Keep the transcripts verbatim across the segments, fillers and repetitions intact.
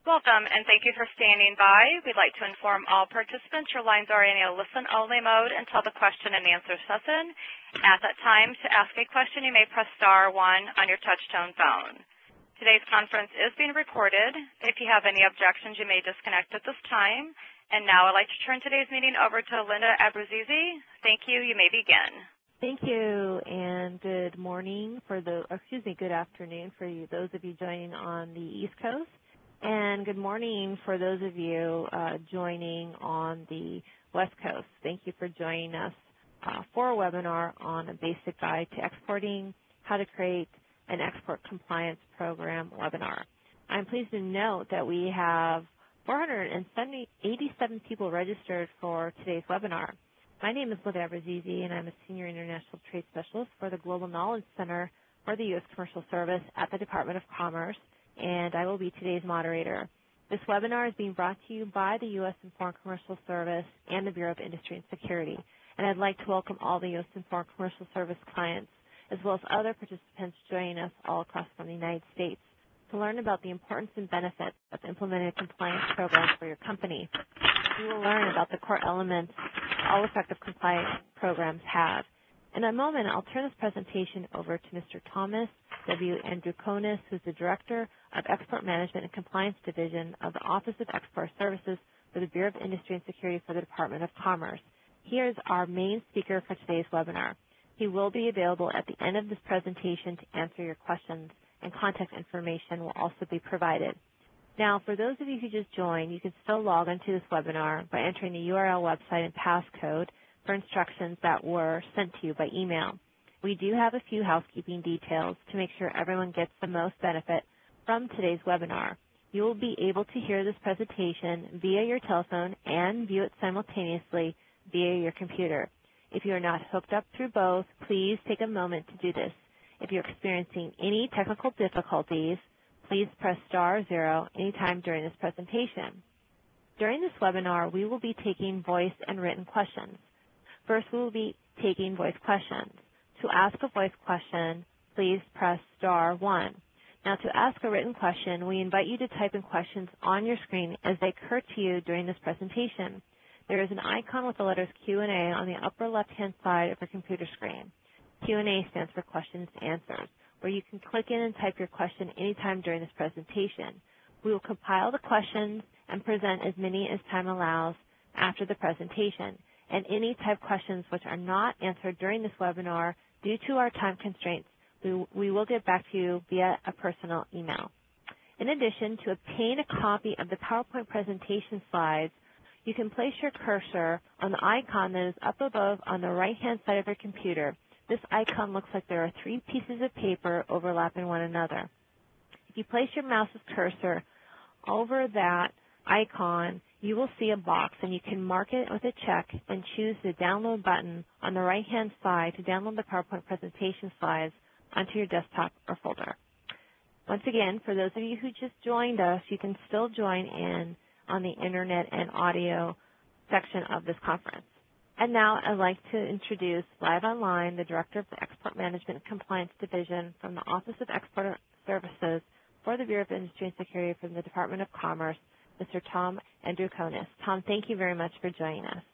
Welcome, and thank you for standing by. We'd like to inform all participants your lines are in a listen-only mode until the question and answer session. At that time, to ask a question, you may press star one on your touch-tone phone. Today's conference is being recorded. If you have any objections, you may disconnect at this time. And now I'd like to turn today's meeting over to Linda Abbruzzese. Thank you. You may begin. Thank you, and good morning for the, excuse me, good afternoon for you, those of you joining on the East Coast. And good morning for those of you uh, joining on the West Coast. Thank you for joining us uh, for a webinar on a basic guide to exporting, how to create an export compliance program webinar. I'm pleased to note that we have four hundred eighty-seven people registered for today's webinar. My name is Linda Abbruzzese, and I'm a Senior International Trade Specialist for the Global Knowledge Center for the U S Commercial Service at the Department of Commerce, and I will be today's moderator. This webinar is being brought to you by the U S Foreign Commercial Service and the Bureau of Industry and Security. And I'd like to welcome all the U S Foreign Commercial Service clients, as well as other participants joining us all across from the United States to learn about the importance and benefits of implementing a compliance program for your company. We will learn about the core elements all effective compliance programs have. In a moment, I'll turn this presentation over to Mister Thomas W. Androukonis, who's the Director of Export Management and Compliance Division of the Office of Export Services for the Bureau of Industry and Security for the Department of Commerce. He is our main speaker for today's webinar. He will be available at the end of this presentation to answer your questions, and contact information will also be provided. Now, for those of you who just joined, you can still log into this webinar by entering the U R L website and passcode for instructions that were sent to you by email. We do have a few housekeeping details to make sure everyone gets the most benefit from today's webinar. You will be able to hear this presentation via your telephone and view it simultaneously via your computer. If you are not hooked up through both, please take a moment to do this. If you're experiencing any technical difficulties, please press star zero anytime during this presentation. During this webinar, we will be taking voice and written questions. First, we will be taking voice questions. To ask a voice question, please press star one. Now, to ask a written question, we invite you to type in questions on your screen as they occur to you during this presentation. There is an icon with the letters Q and A on the upper left-hand side of your computer screen. Q and A stands for questions and answers, where you can click in and type your question anytime during this presentation. We will compile the questions and present as many as time allows after the presentation. And any type questions which are not answered during this webinar due to our time constraints, we, we will get back to you via a personal email. In addition, to obtain a copy of the PowerPoint presentation slides, you can place your cursor on the icon that is up above on the right-hand side of your computer. This icon looks like there are three pieces of paper overlapping one another. If you place your mouse's cursor over that icon, you will see a box, and you can mark it with a check and choose the download button on the right-hand side to download the PowerPoint presentation slides onto your desktop or folder. Once again, for those of you who just joined us, you can still join in on the Internet and audio section of this conference. And now I'd like to introduce live online the Director of the Export Management and Compliance Division from the Office of Export Services for the Bureau of Industry and Security from the Department of Commerce, Mister Tom Androukonis. Tom, thank you very much for joining us.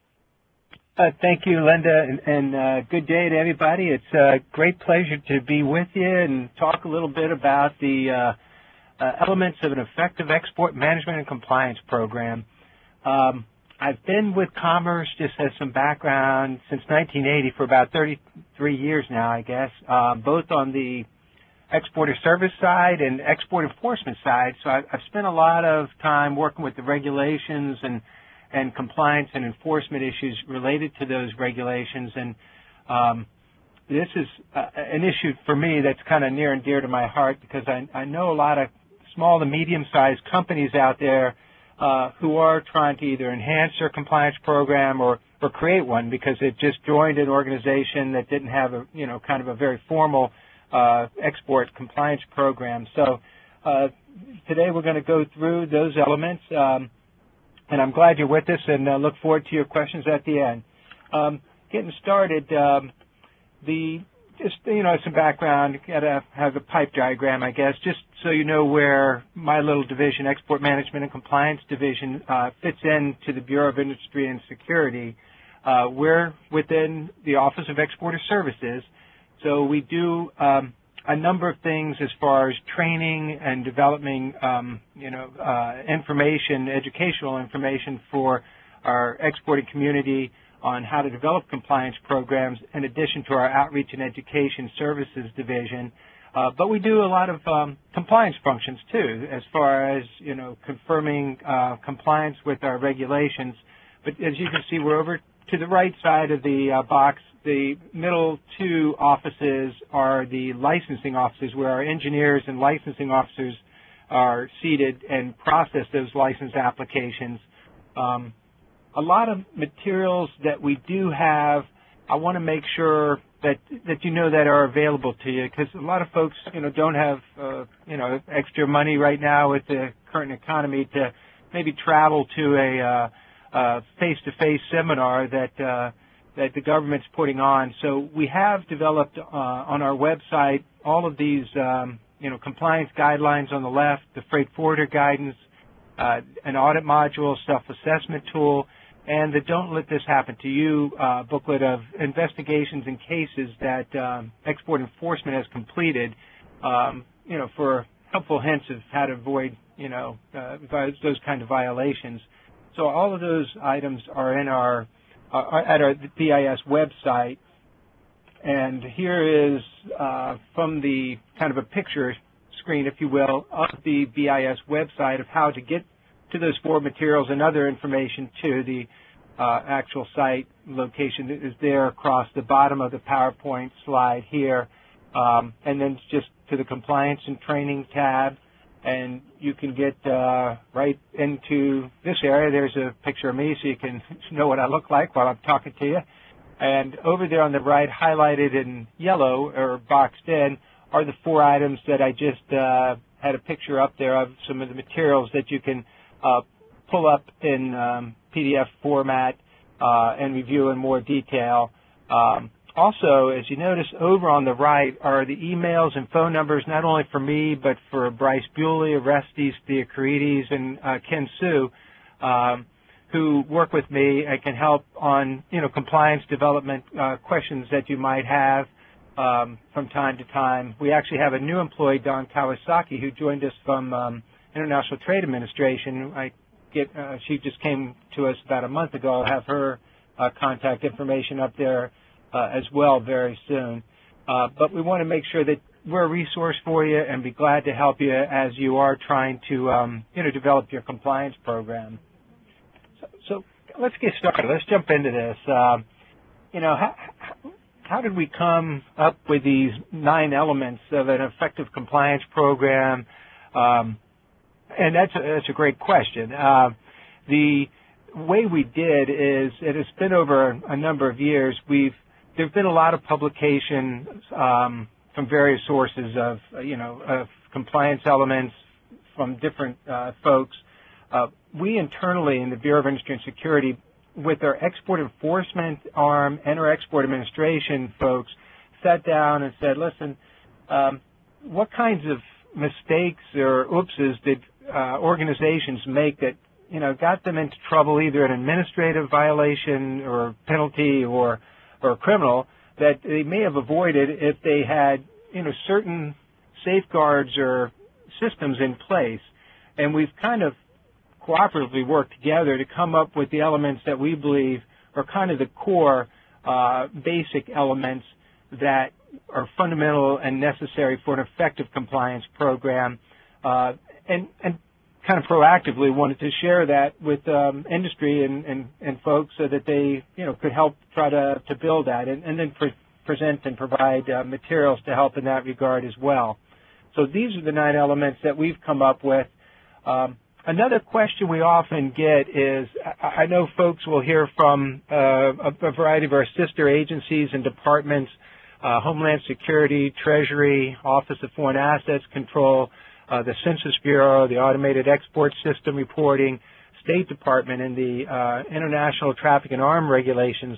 Uh, thank you, Linda, and, and uh, good day to everybody. It's a great pleasure to be with you and talk a little bit about the uh, uh, elements of an effective export management and compliance program. Um, I've been with Commerce, just as some background, since nineteen eighty for about thirty-three years now, I guess, uh, both on the exporter service side and export enforcement side. So I've, I've spent a lot of time working with the regulations and, and compliance and enforcement issues related to those regulations. And um, this is uh, an issue for me that's kind of near and dear to my heart, because I, I know a lot of small to medium-sized companies out there uh, who are trying to either enhance their compliance program or, or create one because it just joined an organization that didn't have a, you know, kind of a very formal Uh, export compliance program. So uh, today we're going to go through those elements, um, and I'm glad you're with us, and uh, look forward to your questions at the end. Um, getting started, um, the just, you know, some background, got to have a pipe diagram, I guess, just so you know where my little division, Export Management and Compliance Division, uh, fits into the Bureau of Industry and Security. Uh, we're within the Office of Exporter Services, so we do um, a number of things as far as training and developing, um, you know, uh, information, educational information for our exporting community on how to develop compliance programs in addition to our Outreach and Education Services Division. Uh, but we do a lot of um, compliance functions, too, as far as, you know, confirming uh, compliance with our regulations. But as you can see, we're over to the right side of the uh, box. The middle two offices are the licensing offices where our engineers and licensing officers are seated and process those license applications. Um, A lot of materials that we do have, I want to make sure that that you know that are available to you, because a lot of folks, you know, don't have, uh, you know, extra money right now with the current economy to maybe travel to a uh, uh, face-to-face seminar that uh, that the government's putting on. So we have developed uh, on our website all of these, um, you know, compliance guidelines on the left, the freight forwarder guidance, uh, an audit module, self-assessment tool, and the Don't Let This Happen to You uh, booklet of investigations and cases that um, export enforcement has completed, um, you know, for helpful hints of how to avoid, you know, uh, those kind of violations. So all of those items are in our uh, at our B I S website, and here is uh, from the kind of a picture screen, if you will, of the B I S website of how to get to those four materials and other information to the uh, actual site location that is there across the bottom of the PowerPoint slide here. Um, and then just to the compliance and training tab, and you can get uh, right into this area. There's a picture of me so you can know what I look like while I'm talking to you. And over there on the right, highlighted in yellow or boxed in, are the four items that I just uh, had a picture up there of some of the materials that you can uh, pull up in um, P D F format uh, and review in more detail. Um, also, as you notice, over on the right are the emails and phone numbers, not only for me, but for Bryce Bewley, Orestes Theocrides, and uh, Ken Sue, um, who work with me and can help on, you know, compliance development uh, questions that you might have um, from time to time. We actually have a new employee, Don Kawasaki, who joined us from um, International Trade Administration. I get uh, she just came to us about a month ago. I'll have her uh, contact information up there uh, as well very soon. Uh, but we want to make sure that we're a resource for you and be glad to help you as you are trying to, um, you know, develop your compliance program. So, so let's get started. Let's jump into this. Um, you know, how, how did we come up with these nine elements of an effective compliance program? Um, and that's a, that's a great question. Uh, the way we did is, it has been over a number of years. We've there have been a lot of publications um, from various sources of, you know, of compliance elements from different uh, folks. Uh, we internally in the Bureau of Industry and Security, with our export enforcement arm and our export administration folks, sat down and said, listen, um, what kinds of mistakes or oopses did uh, organizations make that, you know, got them into trouble, either an administrative violation or penalty or or criminal, that they may have avoided if they had, you know, certain safeguards or systems in place. And we've kind of cooperatively worked together to come up with the elements that we believe are kind of the core uh, basic elements that are fundamental and necessary for an effective compliance program, uh, and, and kind of proactively wanted to share that with um, industry and, and, and folks so that they, you know, could help try to, to build that, and, and then pre present and provide uh, materials to help in that regard as well. So these are the nine elements that we've come up with. Um, another question we often get is, I, I know folks will hear from uh, a, a variety of our sister agencies and departments, uh, Homeland Security, Treasury, Office of Foreign Assets Control, Uh, the Census Bureau, the Automated Export System Reporting, State Department, and the uh, International Traffic in Arms Regulations, because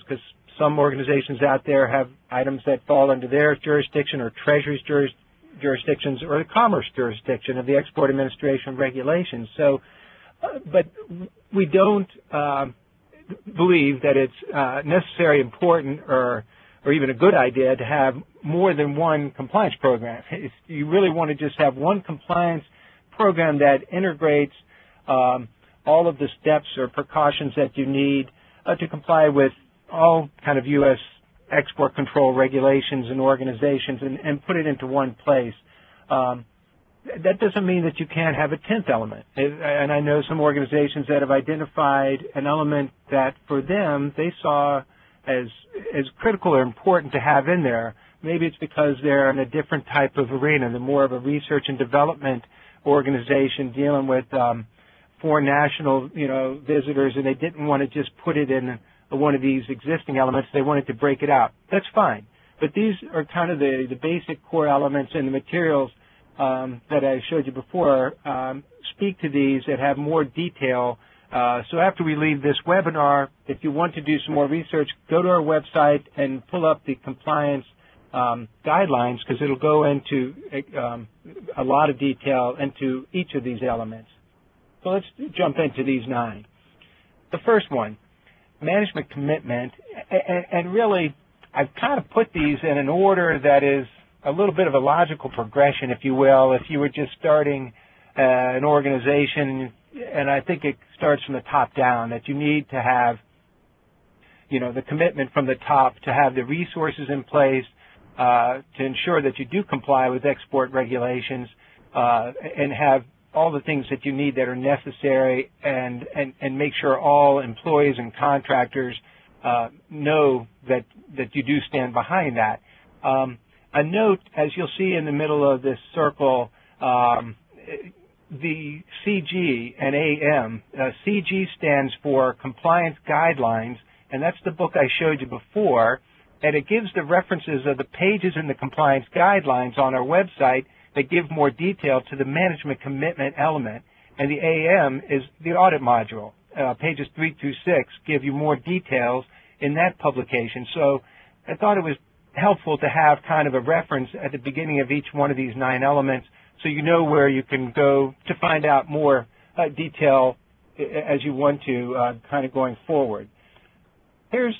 some organizations out there have items that fall under their jurisdiction or Treasury's juris, jurisdictions or the Commerce jurisdiction of the Export Administration regulations. So, uh, but we don't uh, believe that it's uh, necessary, important, or or even a good idea to have more than one compliance program. It's, you really want to just have one compliance program that integrates um, all of the steps or precautions that you need uh, to comply with all kind of U S export control regulations and organizations and, and put it into one place. Um, that doesn't mean that you can't have a tenth element. And I know some organizations that have identified an element that for them they saw as as critical or important to have in there. Maybe it's because they're in a different type of arena. They're more of a research and development organization dealing with um, foreign national, you know, visitors, and they didn't want to just put it in one of these existing elements. They wanted to break it out. That's fine. But these are kind of the, the basic core elements, and the materials um, that I showed you before um, speak to these that have more detail. Uh, so after we leave this webinar, if you want to do some more research, go to our website and pull up the compliance um, guidelines, because it'll go into um, a lot of detail into each of these elements. So let's jump into these nine. The first one, management commitment, and, and really I've kind of put these in an order that is a little bit of a logical progression, if you will, if you were just starting uh, an organization, and I think it starts from the top down, that you need to have, you know, the commitment from the top to have the resources in place uh, to ensure that you do comply with export regulations uh, and have all the things that you need that are necessary, and, and, and make sure all employees and contractors uh, know that, that you do stand behind that. Um, a note, as you'll see in the middle of this circle, um, the C G and A M, uh, C G stands for Compliance Guidelines, and that's the book I showed you before, and it gives the references of the pages in the Compliance Guidelines on our website that give more detail to the management commitment element. And the A M is the audit module. Uh, pages three through six give you more details in that publication. So I thought it was helpful to have kind of a reference at the beginning of each one of these nine elements so you know where you can go to find out more uh, detail as you want to uh, kind of going forward. Here's,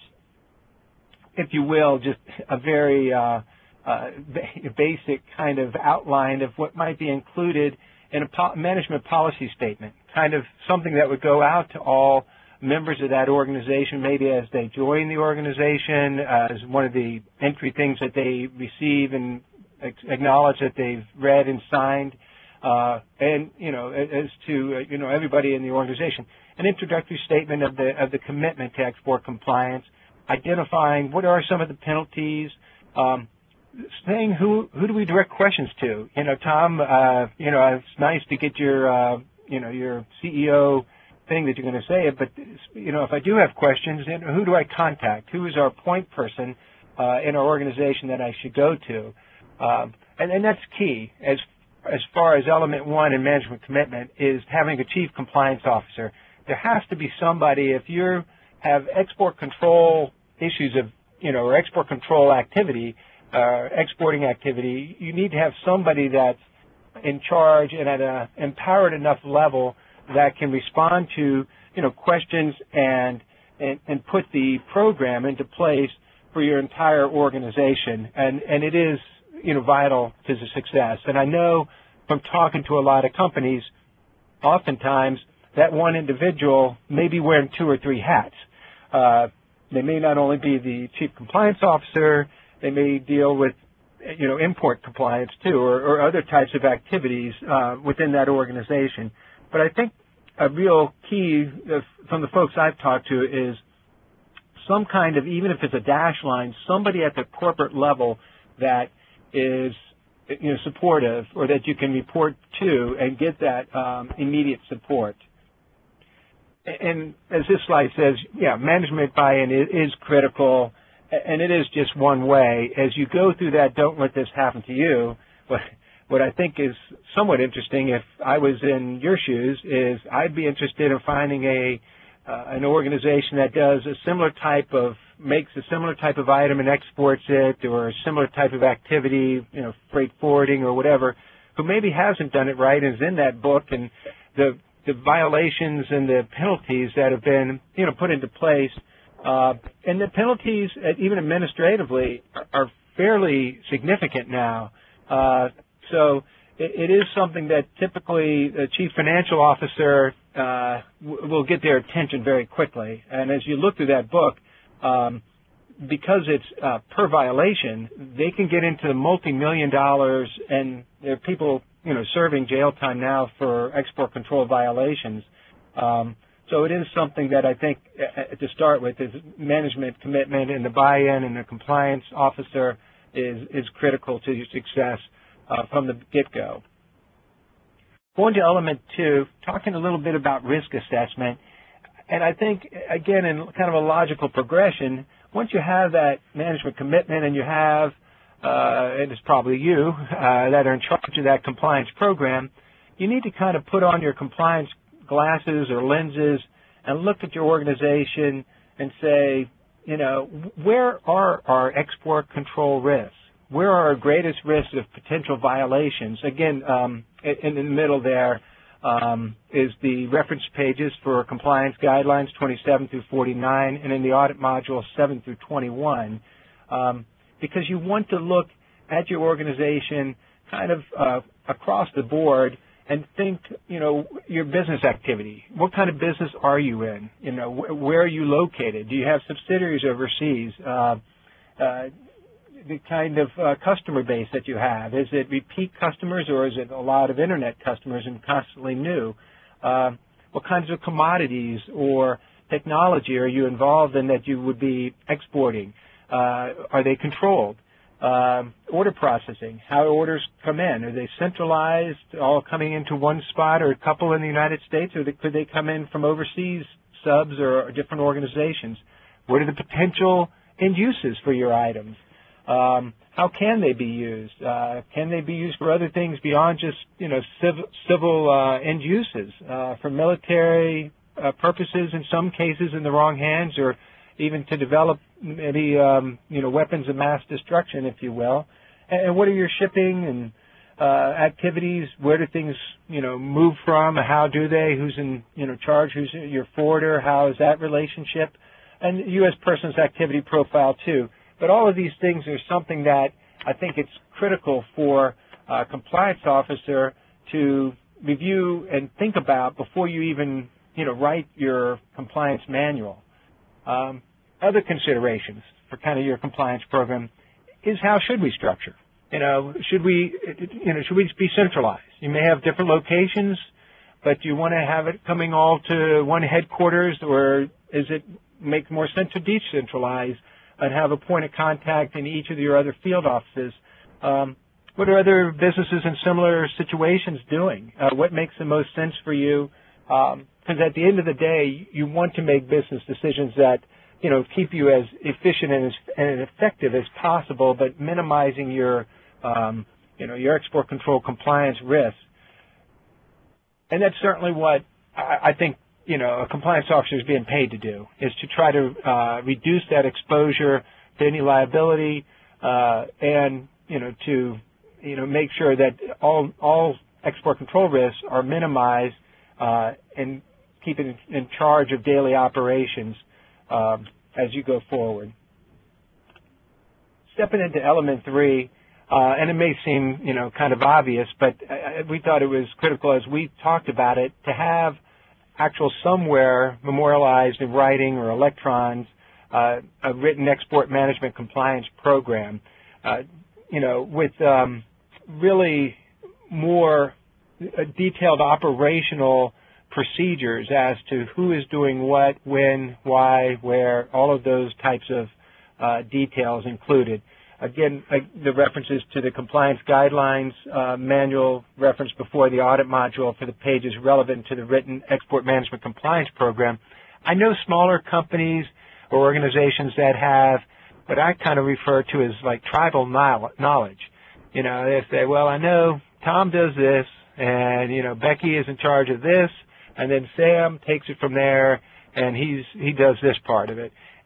if you will, just a very uh, Uh, basic kind of outline of what might be included in a po- management policy statement, kind of something that would go out to all members of that organization, maybe as they join the organization, uh, as one of the entry things that they receive and ex- acknowledge that they've read and signed, uh, and, you know, as to, uh, you know, everybody in the organization. An introductory statement of the, of the commitment to export compliance, identifying what are some of the penalties, um, saying who who do we direct questions to? You know, Tom, uh, you know, it's nice to get your, uh, you know, your C E O thing that you're going to say it, but, you know, if I do have questions, then who do I contact? Who is our point person uh, in our organization that I should go to? Um, and, and that's key as as far as element one in management commitment is having a chief compliance officer. There has to be somebody, if you have export control issues of, you know, or export control activity, Uh, exporting activity, you need to have somebody that's in charge and at an empowered enough level that can respond to, you know, questions and, and and put the program into place for your entire organization. And and it is, you know, vital to the success. And I know from talking to a lot of companies, oftentimes that one individual may be wearing two or three hats. Uh, they may not only be the chief compliance officer. They may deal with, you know, import compliance too, or, or other types of activities uh, within that organization. But I think a real key of, from the folks I've talked to is some kind of, even if it's a dash line, somebody at the corporate level that is, you know, supportive, or that you can report to and get that um, immediate support. And as this slide says, yeah, management buy-in is, is critical. And it is just one way. As you go through that, don't let this happen to you. What, what I think is somewhat interesting, if I was in your shoes, is I'd be interested in finding a uh, an organization that does a similar type of makes a similar type of item and exports it, or a similar type of activity, you know, freight forwarding or whatever, who maybe hasn't done it right and is in that book, and the the violations and the penalties that have been, you know, put into place, uh, and the penalties, even administratively, are, are fairly significant now. Uh, so it, it is something that typically the chief financial officer uh, w- will get their attention very quickly. And as you look through that book, um, because it's uh, per violation, they can get into multi-million dollars, and there are people, you know, serving jail time now for export control violations. Um, so it is something that I think, uh, to start with, is management commitment, and the buy-in and the compliance officer is is critical to your success uh, from the get-go. Going to element two, talking a little bit about risk assessment, and I think, again, in kind of a logical progression, once you have that management commitment and you have, uh, and it's probably you, uh, that are in charge of that compliance program, you need to kind of put on your compliance glasses or lenses and look at your organization and say, you know, where are our export control risks? Where are our greatest risks of potential violations? Again, um, in, in the middle there um, is the reference pages for compliance guidelines twenty-seven through forty-nine, and in the audit module seven through twenty-one, um, because you want to look at your organization kind of uh, across the board and think, you know, your business activity. What kind of business are you in? You know, wh- where are you located? Do you have subsidiaries overseas? Uh, uh, the kind of uh, customer base that you have. Is it repeat customers, or is it a lot of Internet customers and constantly new? Uh, what kinds of commodities or technology are you involved in that you would be exporting? Uh, are they controlled? Uh, order processing, how orders come in. Are they centralized, all coming into one spot, or a couple in the United States, or could they come in from overseas subs or different organizations? What are the potential end uses for your items? Um, how can they be used? Uh, can they be used for other things beyond just, you know, civil, civil uh, end uses, uh, for military uh, purposes in some cases in the wrong hands, or even to develop maybe, um, you know, weapons of mass destruction, if you will? And, and what are your shipping and uh, activities? Where do things, you know, move from? How do they? Who's in, you know, charge? Who's your forwarder? How is that relationship? And U S person's activity profile, too. But all of these things are something that I think it's critical for a compliance officer to review and think about before you even, you know, write your compliance manual. Um, other considerations for kind of your compliance program is, how should we structure? You know, should we, you know, should we be centralized? You may have different locations, but do you want to have it coming all to one headquarters, or is it make more sense to decentralize and have a point of contact in each of your other field offices? Um, what are other businesses in similar situations doing? Uh, what makes the most sense for you? Because um, at the end of the day, you want to make business decisions that, you know, keep you as efficient and as and effective as possible, but minimizing your, um, you know, your export control compliance risks. And that's certainly what I, I think, you know, a compliance officer is being paid to do, is to try to uh, reduce that exposure to any liability, uh, and, you know, to, you know, make sure that all all export control risks are minimized, uh, and keep it in, in charge of daily operations um, as you go forward. Stepping into element three, uh, and it may seem, you know, kind of obvious, but uh, we thought it was critical as we talked about it to have actual somewhere memorialized in writing or electrons, uh, a written export management compliance program, uh, you know, with um, really more uh, detailed operational procedures as to who is doing what, when, why, where, all of those types of uh, details included. Again, uh, the references to the compliance guidelines uh, manual reference before the audit module for the pages relevant to the written export management compliance program. I know smaller companies or organizations that have what I kind of refer to as like tribal knowledge. You know, they say, well, I know Tom does this, and, you know, Becky is in charge of this, and then Sam takes it from there, and he's he does this part of it.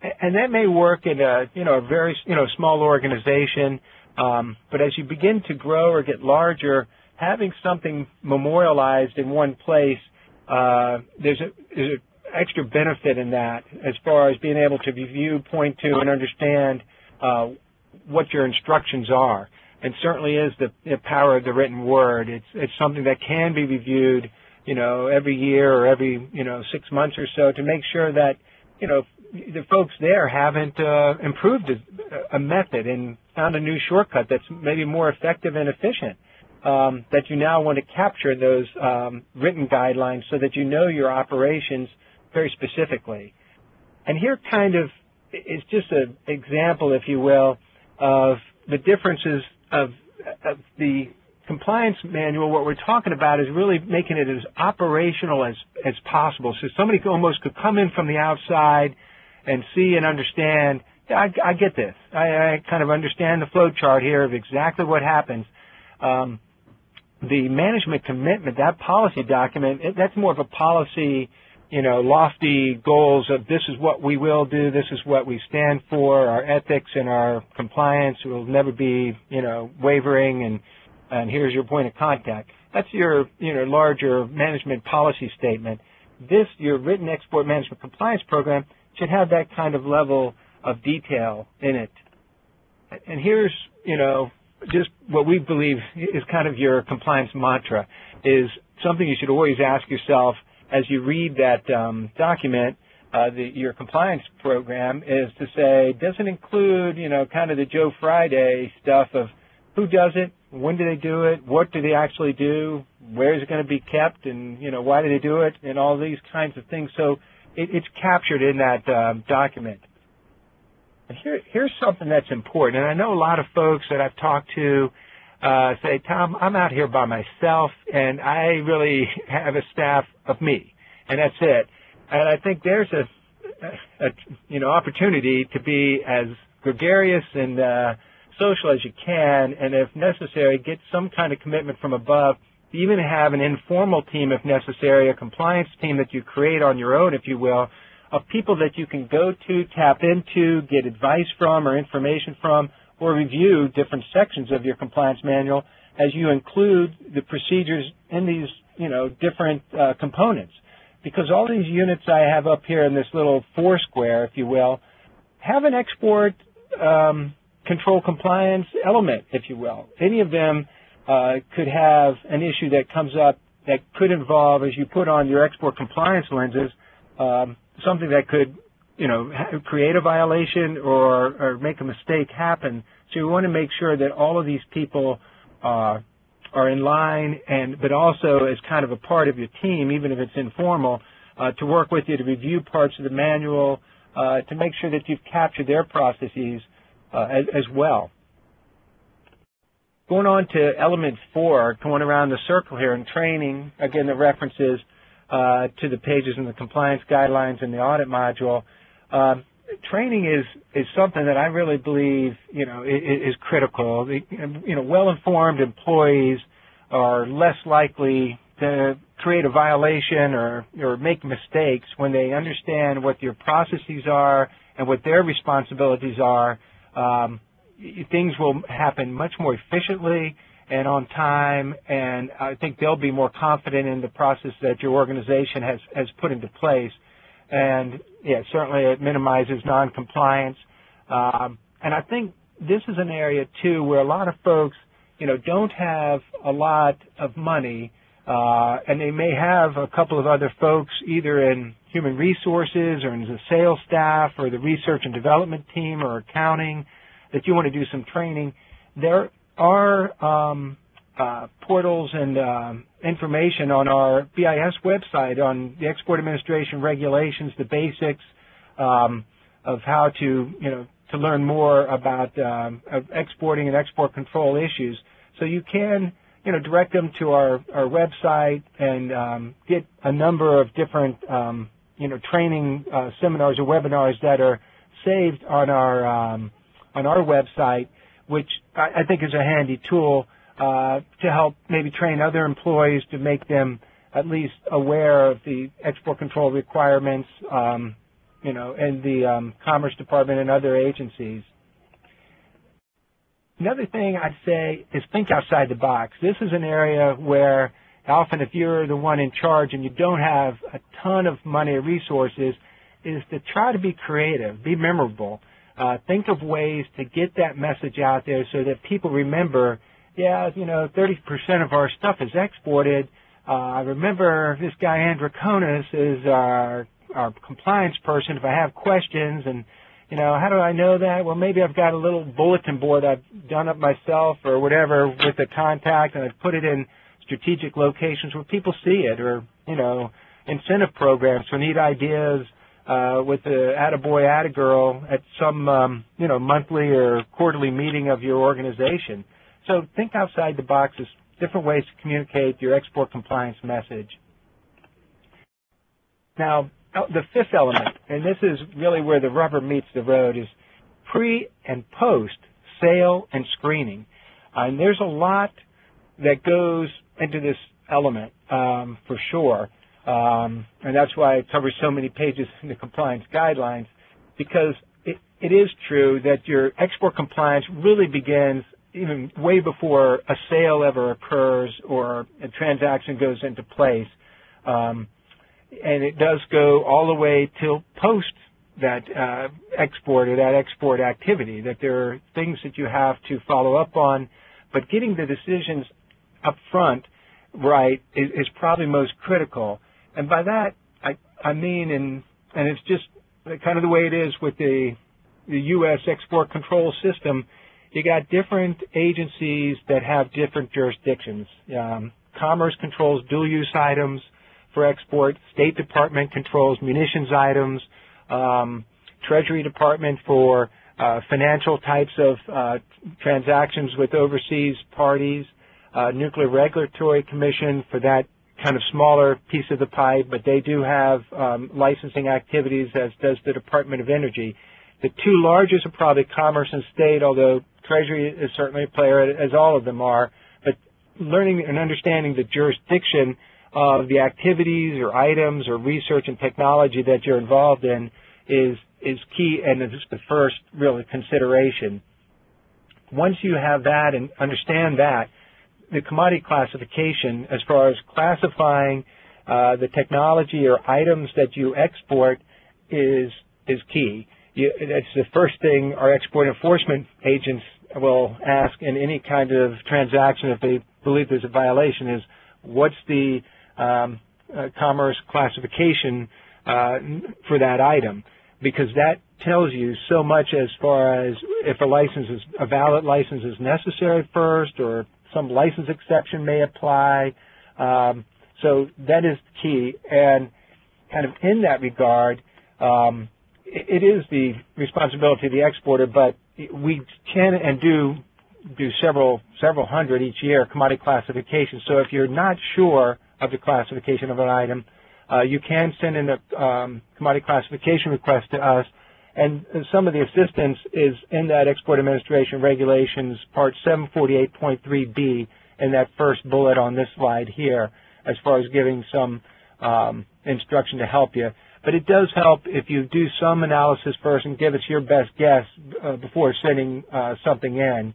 and that may work in a, you know, a very, you know, small organization, um, but as you begin to grow or get larger, having something memorialized in one place, uh, there's a, there's an extra benefit in that as far as being able to review, point to, and understand uh, what your instructions are. And certainly is the, the power of the written word. It's, it's something that can be reviewed, you know, every year or every, you know, six months or so to make sure that, you know, the folks there haven't uh, improved a, a method and found a new shortcut that's maybe more effective and efficient, um, that you now want to capture in those um, written guidelines so that you know your operations very specifically. And here kind of is just an example, if you will, of the differences of, of the compliance manual. What we're talking about is really making it as operational as, as possible. So somebody almost could come in from the outside and see and understand, yeah, I, I get this. I, I kind of understand the flow chart here of exactly what happens. Um, the management commitment, that policy document, it, that's more of a policy, you know, lofty goals of this is what we will do, this is what we stand for, our ethics and our compliance will never be, you know, wavering, and and here's your point of contact. That's your, you know, larger management policy statement. This, your written export management compliance program, should have that kind of level of detail in it. And here's, you know, just what we believe is kind of your compliance mantra, is something you should always ask yourself as you read that um, document, uh, the, your compliance program, is to say, does it include, you know, kind of the Joe Friday stuff of who does it, when do they do it, what do they actually do, where is it going to be kept, and, you know, why do they do it, and all these kinds of things. So it, it's captured in that um, document. And here, here's something that's important, and I know a lot of folks that I've talked to uh, say, Tom, I'm out here by myself, and I really have a staff of me, and that's it. And I think there's a, a you know, opportunity to be as gregarious and uh, social as you can, and if necessary, get some kind of commitment from above, even have an informal team if necessary, a compliance team that you create on your own, if you will, of people that you can go to, tap into, get advice from or information from, or review different sections of your compliance manual as you include the procedures in these, you know, different uh, components. Because all these units I have up here in this little four square, if you will, have an export um, control compliance element, if you will. Any of them uh, could have an issue that comes up that could involve, as you put on your export compliance lenses, um, something that could, you know, create a violation or, or make a mistake happen. So you want to make sure that all of these people uh, are in line, and but also as kind of a part of your team, even if it's informal, uh, to work with you to review parts of the manual, uh, to make sure that you've captured their processes uh, as, as well. Going on to element four, going around the circle here in training, again, the references uh, to the pages in the compliance guidelines and the audit module. Uh, training is, is something that I really believe, you know, is, is critical. The, you know, well-informed employees are less likely to create a violation or, or make mistakes when they understand what your processes are and what their responsibilities are. Um, things will happen much more efficiently and on time, and I think they'll be more confident in the process that your organization has, has put into place. And, yeah, certainly it minimizes noncompliance. Um, and I think this is an area, too, where a lot of folks, you know, don't have a lot of money, uh, and they may have a couple of other folks either in human resources or in the sales staff or the research and development team or accounting that you want to do some training. There are um, uh, portals and uh, information on our B I S website on the Export Administration regulations, the basics um, of how to, you know, to learn more about um, of exporting and export control issues. So you can, you know, direct them to our, our website and um, get a number of different, um, you know, training uh, seminars or webinars that are saved on our um, on our website, which I, I think is a handy tool uh, to help maybe train other employees to make them at least aware of the export control requirements, um, you know, in the um, Commerce Department and other agencies. Another thing I'd say is think outside the box. This is an area where often if you're the one in charge and you don't have a ton of money or resources, is to try to be creative, be memorable. Uh, think of ways to get that message out there so that people remember, yeah, you know, thirty percent of our stuff is exported. Uh, I remember this guy, Androkonis, is our, our compliance person. If I have questions and, you know, how do I know that? Well, maybe I've got a little bulletin board I've done up myself or whatever with a contact, and I've put it in strategic locations where people see it, or, you know, incentive programs for neat ideas uh, with the attaboy, attagirl at some, um, you know, monthly or quarterly meeting of your organization. So think outside the box. There's different ways to communicate your export compliance message. Now, the fifth element, and this is really where the rubber meets the road, is pre and post sale and screening. Uh, and there's a lot that goes into this element um, for sure. Um, and that's why it covers so many pages in the compliance guidelines, because it, it is true that your export compliance really begins even way before a sale ever occurs or a transaction goes into place. Um, and it does go all the way till post that uh, export or that export activity, that there are things that you have to follow up on, but getting the decisions up front right is, is probably most critical. And by that, I, I mean, and, and it's just kind of the way it is with the, the U S export control system, you got different agencies that have different jurisdictions. Um, Commerce controls dual-use items for export. State Department controls munitions items. Um, Treasury Department for uh, financial types of uh, transactions with overseas parties. Uh, Nuclear Regulatory Commission for that kind of smaller piece of the pie, but they do have um, licensing activities, as does the Department of Energy. The two largest are probably Commerce and State, although Treasury is certainly a player, as all of them are. But learning and understanding the jurisdiction of the activities or items or research and technology that you're involved in is is key, and is the first real consideration. Once you have that and understand that, the commodity classification, as far as classifying uh, the technology or items that you export, is is key. You, that's the first thing our export enforcement agents will ask in any kind of transaction if they believe there's a violation is, what's the um, uh, commerce classification uh, for that item? Because that tells you so much as far as if a license is, a valid license is necessary first, or some license exception may apply. Um, so that is key. And kind of in that regard, um, it, it is the responsibility of the exporter, but we can and do do several several hundred each year commodity classifications. So if you're not sure of the classification of an item, uh, you can send in a um, commodity classification request to us. And some of the assistance is in that Export Administration Regulations, Part seven forty-eight point three B, in that first bullet on this slide here, as far as giving some um, instruction to help you. But it does help if you do some analysis first and give us your best guess uh, before sending uh, something in.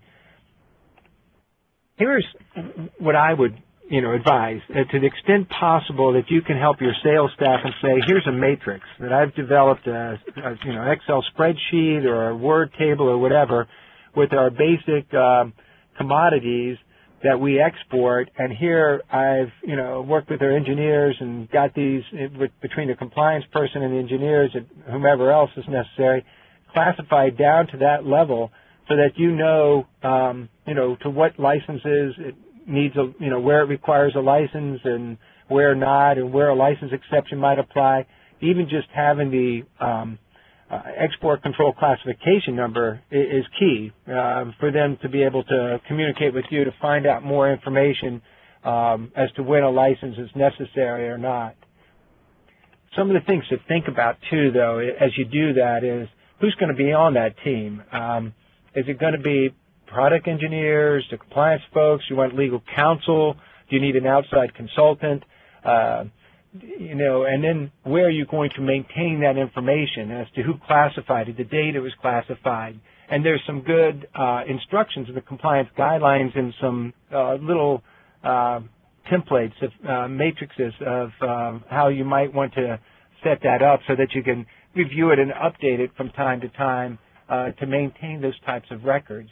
Here's what I would, you know, advise, uh, to the extent possible that you can help your sales staff and say, here's a matrix that I've developed, a, a you know, Excel spreadsheet or a Word table or whatever with our basic um, commodities that we export, and here I've, you know, worked with our engineers and got these, with, between the compliance person and the engineers and whomever else is necessary, classified down to that level so that you know, um, you know, to what licenses it needs, a, you know, where it requires a license and where not, and where a license exception might apply. Even just having the um, uh, export control classification number is, is key uh, for them to be able to communicate with you to find out more information um, as to when a license is necessary or not. Some of the things to think about too, though, as you do that, is who's going to be on that team. Um, is it going to be product engineers, the compliance folks? You want legal counsel? Do you need an outside consultant? Uh, you know, and then where are you going to maintain that information as to who classified it, the date it was classified. And there's some good uh, instructions in the compliance guidelines and some uh, little uh, templates, of uh, matrices of um, how you might want to set that up so that you can review it and update it from time to time uh, to maintain those types of records.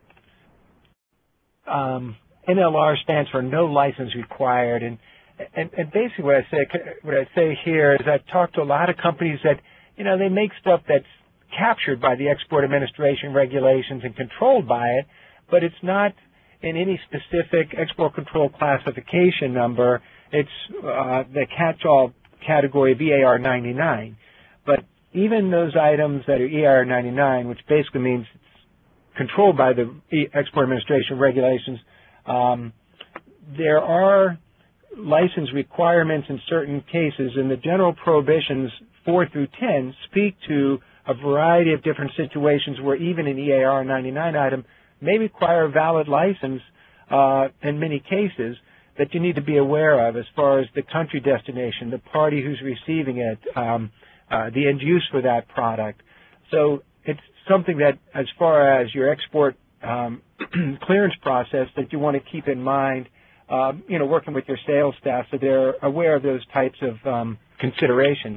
Um, N L R stands for no license required, and, and, and basically what I say what I say here is I've talked to a lot of companies that, you know, they make stuff that's captured by the Export Administration regulations and controlled by it, but it's not in any specific export control classification number. It's uh, the catch-all category of E A R ninety-nine. But even those items that are E A R ninety-nine, which basically means it's controlled by the Export Administration regulations, um, there are license requirements in certain cases, and the general prohibitions four through ten speak to a variety of different situations where even an E A R ninety-nine item may require a valid license uh, in many cases that you need to be aware of as far as the country destination, the party who's receiving it, um, uh, the end use for that product. So it's something that, as far as your export um, clearance process, that you want to keep in mind, uh, you know, working with your sales staff so they're aware of those types of um, considerations.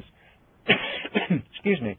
Excuse me.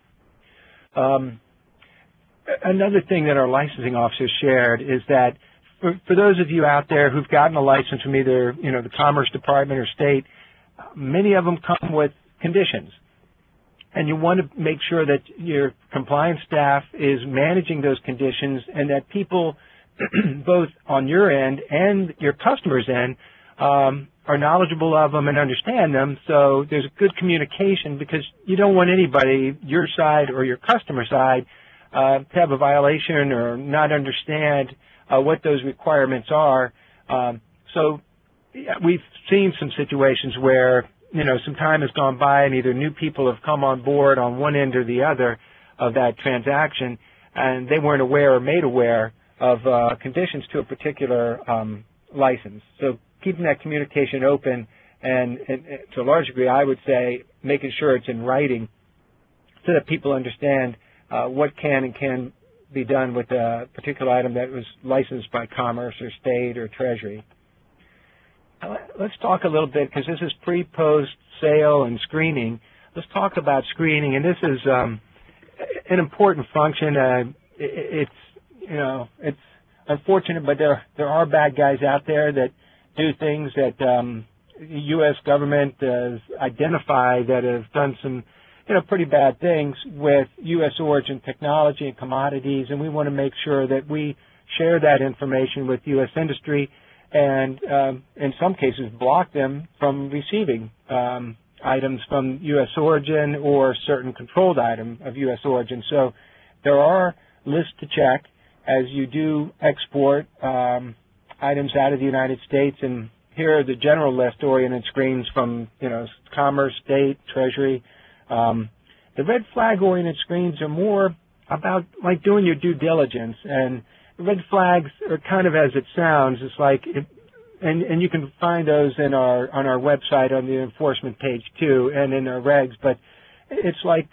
Um, another thing that our licensing officers shared is that for, for those of you out there who've gotten a license from either, you know, the Commerce Department or state, many of them come with conditions. And you want to make sure that your compliance staff is managing those conditions and that people, both on your end and your customers' end, um, are knowledgeable of them and understand them. So there's good communication, because you don't want anybody, your side or your customer side, uh, to have a violation or not understand uh, what those requirements are. Um, so yeah, we've seen some situations where, you know, some time has gone by and either new people have come on board on one end or the other of that transaction, and they weren't aware or made aware of uh, conditions to a particular um, license. So keeping that communication open and, and, and to a large degree, I would say, making sure it's in writing so that people understand uh, what can and can be done with a particular item that was licensed by Commerce or State or Treasury. Let's talk a little bit, because this is pre, post, sale, and screening. Let's talk about screening, and this is um, an important function. Uh, it, it's, you know, it's unfortunate, but there there are bad guys out there that do things that um, the U S government has identified that have done some, you know, pretty bad things with U S origin technology and commodities, and we want to make sure that we share that information with U S industry and um, in some cases block them from receiving um, items from U S origin or certain controlled item of U S origin. So there are lists to check as you do export um, items out of the United States, and here are the general list-oriented screens from, you know, Commerce, State, Treasury. Um, the red flag-oriented screens are more about like doing your due diligence, and red flags are kind of as it sounds. It's like, it, and and you can find those in our on our website on the enforcement page too, and in our regs. But it's like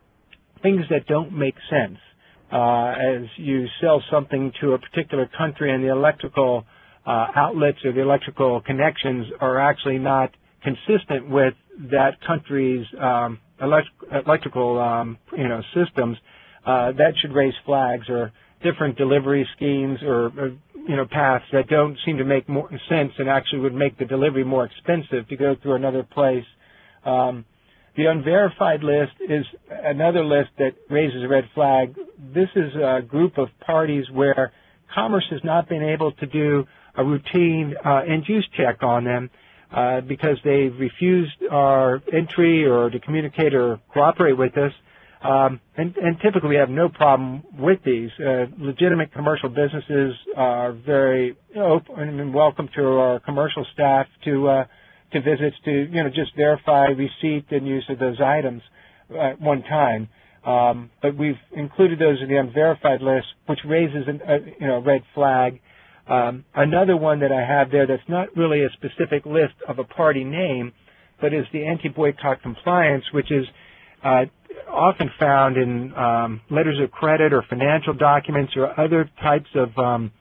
things that don't make sense. Uh, as you sell something to a particular country and the electrical uh, outlets or the electrical connections are actually not consistent with that country's um, elect electrical um, you know systems, uh, that should raise flags, or different delivery schemes or, or you know paths that don't seem to make more sense and actually would make the delivery more expensive to go through another place. Um, The unverified list is another list that raises a red flag. This is a group of parties where Commerce has not been able to do a routine uh, end-use check on them uh, because they've refused our entry or to communicate or cooperate with us. Um, and, and typically we have no problem with these. Uh, legitimate commercial businesses are very open and welcome to our commercial staff to uh, to visits to, you know, just verify receipt and use of those items at one time. Um, but we've included those in the unverified list, which raises an, a, you know, a red flag. Um, another one that I have there that's not really a specific list of a party name, but is the anti-boycott compliance, which is uh, often found in um, letters of credit or financial documents or other types of um,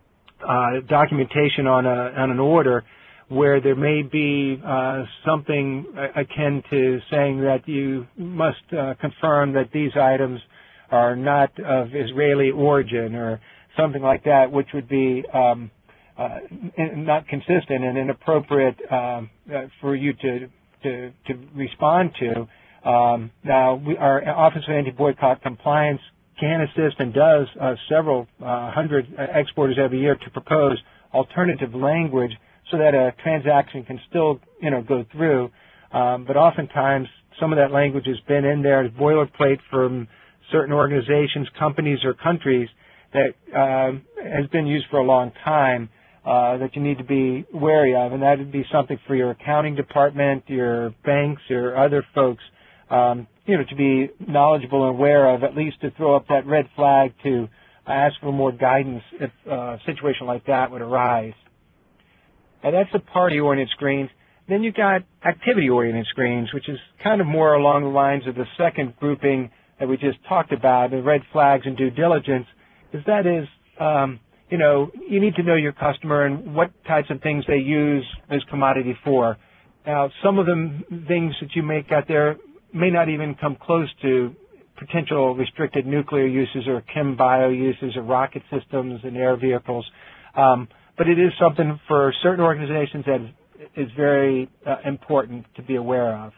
uh, documentation on, a, on an order where there may be uh, something akin to saying that you must uh, confirm that these items are not of Israeli origin or something like that, which would be um, uh, not consistent and inappropriate um, uh, for you to, to, to respond to. Um, now, we, our Office of Anti-Boycott Compliance can assist and does uh, several uh, hundred exporters every year to propose alternative language so that a transaction can still, you know, go through. Um, but oftentimes, some of that language has been in there as boilerplate from certain organizations, companies, or countries that uh, has been used for a long time uh, that you need to be wary of, and that would be something for your accounting department, your banks, or other folks, um, you know, to be knowledgeable and aware of, at least to throw up that red flag to ask for more guidance if uh, a situation like that would arise. Now, that's the party-oriented screens. Then you've got activity-oriented screens, which is kind of more along the lines of the second grouping that we just talked about, the red flags and due diligence, is that is, um, you know, you need to know your customer and what types of things they use as commodity for. Now, some of the things that you make out there may not even come close to potential restricted nuclear uses or chem bio uses or rocket systems and air vehicles. Um, but it is something for certain organizations that is very uh, important to be aware of.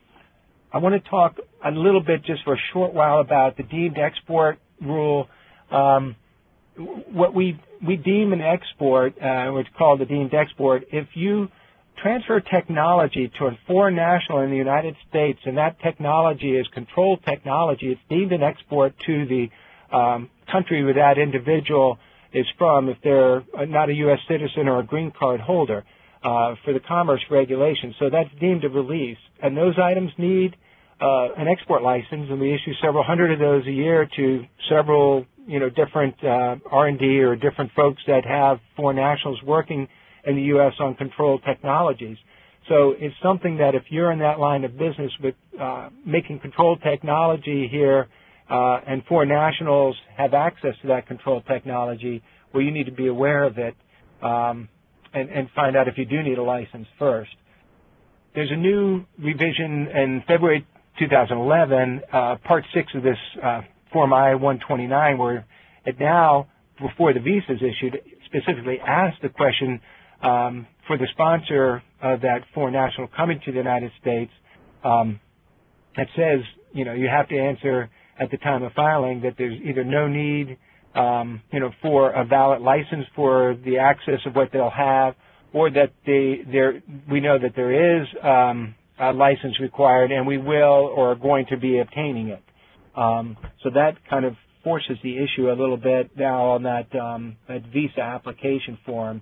I want to talk a little bit just for a short while about the deemed export rule. Um, what we we deem an export, uh, what's called the deemed export, if you transfer technology to a foreign national in the United States and that technology is controlled technology, it's deemed an export to the um, country where that individual is from if they're not a U S citizen or a green card holder uh, for the commerce regulations. So that's deemed a release. And those items need uh, an export license, and we issue several hundred of those a year to several, you know, different uh, R and D or different folks that have foreign nationals working in the U S on controlled technologies. So it's something that if you're in that line of business with uh, making controlled technology here uh, and foreign nationals have access to that controlled technology, well, you need to be aware of it um, and, and find out if you do need a license first. There's a new revision in February two thousand eleven, uh, Part six of this uh, Form I one twenty-nine, where it now, before the visa is issued, specifically asks the question um, for the sponsor of that foreign national coming to the United States. Um, it says, you know, you have to answer at the time of filing that there's either no need, um, you know, for a valid license for the access of what they'll have, or that they, there, we know that there is um, a license required and we will or are going to be obtaining it. Um, so that kind of forces the issue a little bit now on that, um, that visa application form.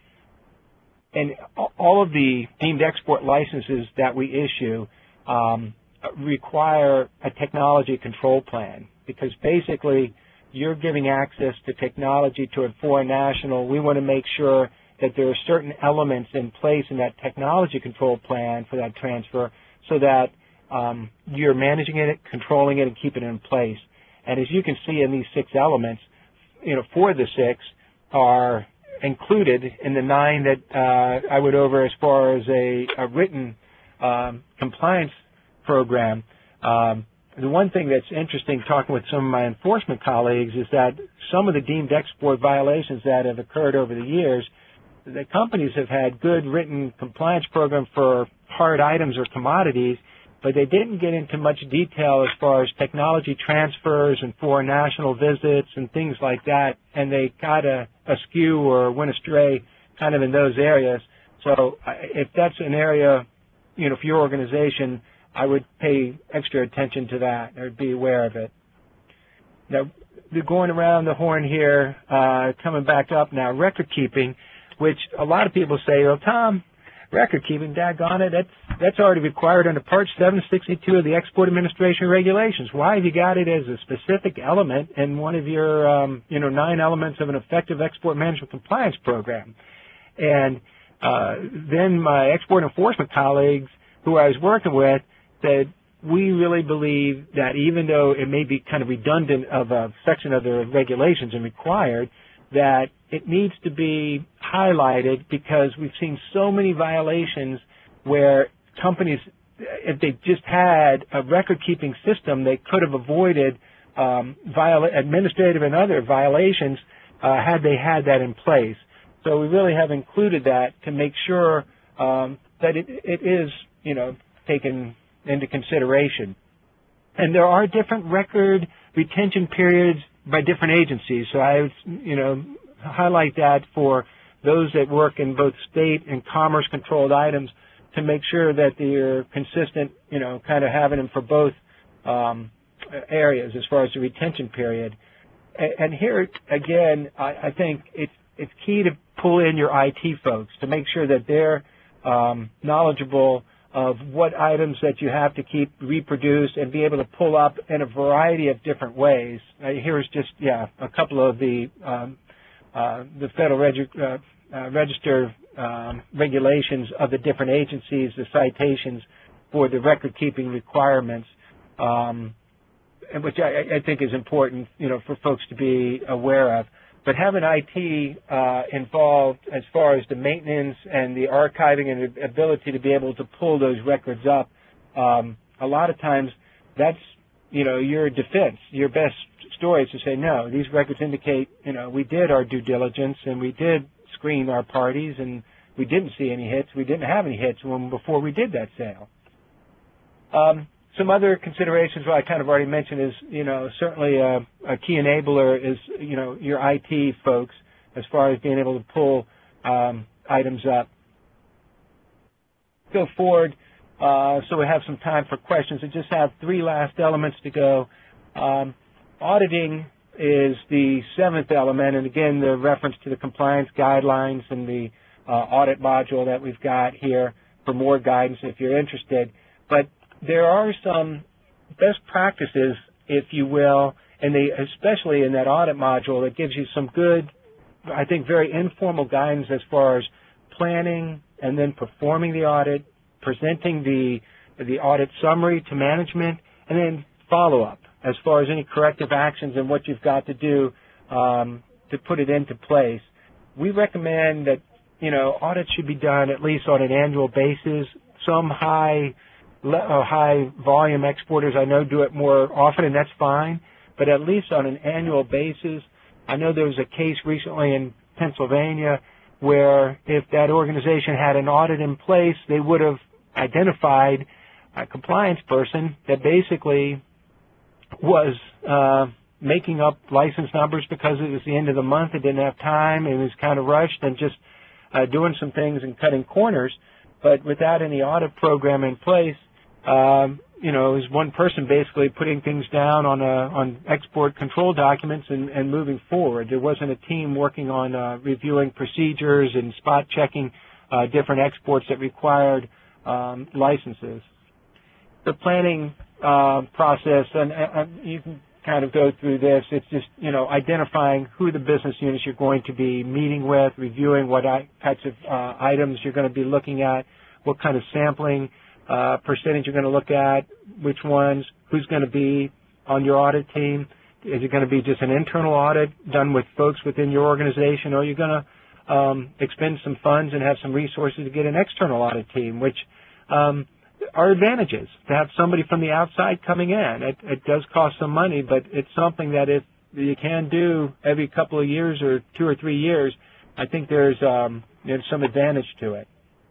And all of the deemed export licenses that we issue um, require a technology control plan, because basically you're giving access to technology to a foreign national. We want to make sure that there are certain elements in place in that technology control plan for that transfer so that um, you're managing it, controlling it, and keeping it in place. And as you can see in these six elements, you know, four of the six are included in the nine that uh, I went over as far as a, a written um, compliance program. Um, the one thing that's interesting talking with some of my enforcement colleagues is that some of the deemed export violations that have occurred over the years, the companies have had good written compliance program for hard items or commodities, but they didn't get into much detail as far as technology transfers and foreign national visits and things like that, and they got a, askew or went astray kind of in those areas. So if that's an area, you know, for your organization, I would pay extra attention to that or be aware of it. Now, they're going around the horn here, uh, coming back up now, record keeping, which a lot of people say, well, Tom, record keeping, daggone it, that's, that's already required under Part seven sixty-two of the Export Administration Regulations. Why have you got it as a specific element in one of your, um, you know, nine elements of an effective export management compliance program? And uh, then my export enforcement colleagues who I was working with said, we really believe that even though it may be kind of redundant of a section of the regulations and required, that it needs to be highlighted because we've seen so many violations where companies, if they just had a record-keeping system, they could have avoided um, viola- administrative and other violations uh, had they had that in place. So we really have included that to make sure um, that it, it is, you know, taken into consideration. And there are different record retention periods by different agencies. So I would, you know, highlight that for those that work in both state and commerce-controlled items to make sure that they're consistent, you know, kind of having them for both um, areas as far as the retention period. And, and here, again, I, I think it's, it's key to pull in your I T folks to make sure that they're um, knowledgeable of what items that you have to keep reproduced and be able to pull up in a variety of different ways. Uh, here's just, yeah, a couple of the um, uh, the Federal Regi- uh, uh, Register um, regulations of the different agencies, the citations for the record-keeping requirements, um, which I, I think is important, you know, for folks to be aware of. But having I T uh, involved as far as the maintenance and the archiving and the ability to be able to pull those records up, um, a lot of times that's, you know, your defense. Your best story is to say, no, these records indicate, you know, we did our due diligence and we did screen our parties and we didn't see any hits. We didn't have any hits when, before we did that sale. Um, Some other considerations, what I kind of already mentioned, is, you know, certainly a, a key enabler is, you know, your I T folks as far as being able to pull um, items up. Go forward, uh, so we have some time for questions. I just have three last elements to go. Um, auditing is the seventh element, and again, the reference to the compliance guidelines and the uh, audit module that we've got here for more guidance if you're interested. But there are some best practices, if you will, and they, especially in that audit module, that gives you some good, I think, very informal guidance as far as planning and then performing the audit, presenting the the audit summary to management, and then follow-up as far as any corrective actions and what you've got to do um, to put it into place. We recommend that, you know, audits should be done at least on an annual basis. Some high Uh, high volume exporters I know do it more often, and that's fine, but at least on an annual basis. I know there was a case recently in Pennsylvania where if that organization had an audit in place, they would have identified a compliance person that basically was uh, making up license numbers because it was the end of the month, it didn't have time, it was kind of rushed, and just uh, doing some things and cutting corners. But without any audit program in place, Um, you know, it was one person basically putting things down on a, on export control documents and, and moving forward. There wasn't a team working on uh, reviewing procedures and spot checking uh, different exports that required um, licenses. The planning uh, process, and, and you can kind of go through this. It's just, you know, identifying who the business units you're going to be meeting with, reviewing what types of uh, items you're going to be looking at, what kind of sampling Uh, percentage you're going to look at, which ones, who's going to be on your audit team. Is it going to be just an internal audit done with folks within your organization, or are you going to um, expend some funds and have some resources to get an external audit team, which um, are advantages to have somebody from the outside coming in. It, it does cost some money, but it's something that if you can do every couple of years or two or three years, I think there's, um, there's some advantage to it.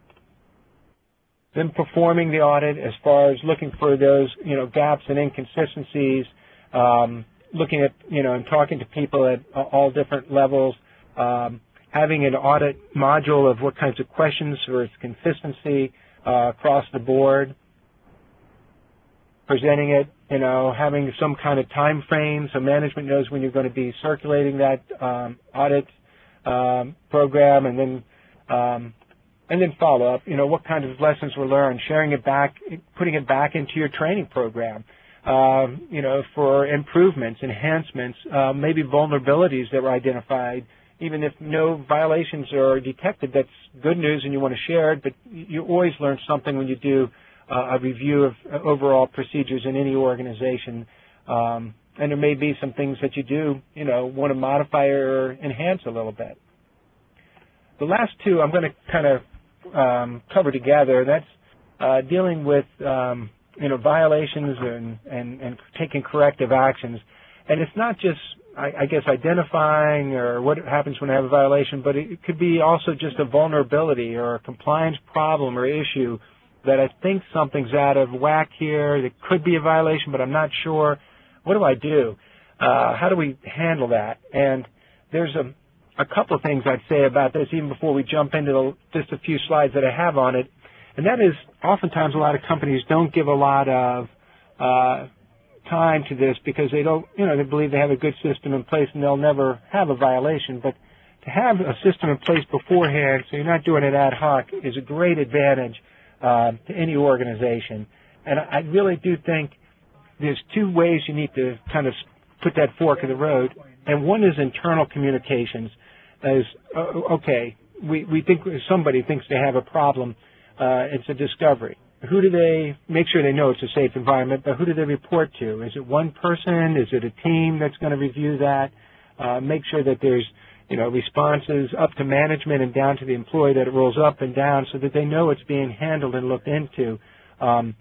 Then performing the audit as far as looking for those, you know, gaps and inconsistencies, um, looking at, you know, and talking to people at all different levels, um, having an audit module of what kinds of questions for its consistency uh, across the board, presenting it, you know, having some kind of time frame so management knows when you're going to be circulating that um, audit um, program, and then um, And then follow up, you know, what kind of lessons were learned, sharing it back, putting it back into your training program, um, you know, for improvements, enhancements, uh, maybe vulnerabilities that were identified. Even if no violations are detected, that's good news and you want to share it, but you always learn something when you do uh, a review of overall procedures in any organization. Um, and there may be some things that you do, you know, want to modify or enhance a little bit. The last two I'm going to kind of um, cover together. That's uh, dealing with, um, you know, violations and, and, and taking corrective actions. And it's not just, I, I guess, identifying or what happens when I have a violation, but it could be also just a vulnerability or a compliance problem or issue that I think something's out of whack here. It could be a violation, but I'm not sure. What do I do? Uh, how do we handle that? And there's a, a couple of things I'd say about this even before we jump into the, just a few slides that I have on it. And that is oftentimes a lot of companies don't give a lot of uh, time to this because they don't, you know, they believe they have a good system in place and they'll never have a violation. But to have a system in place beforehand so you're not doing it ad hoc is a great advantage uh, to any organization. And I really do think there's two ways you need to kind of put that fork in the road. And one is internal communications. As, uh, okay, we, we think somebody thinks they have a problem. Uh, it's a discovery. Who do they make sure they know it's a safe environment, but who do they report to? Is it one person? Is it a team that's going to review that? Uh, make sure that there's, you know, responses up to management and down to the employee, that it rolls up and down so that they know it's being handled and looked into. Um,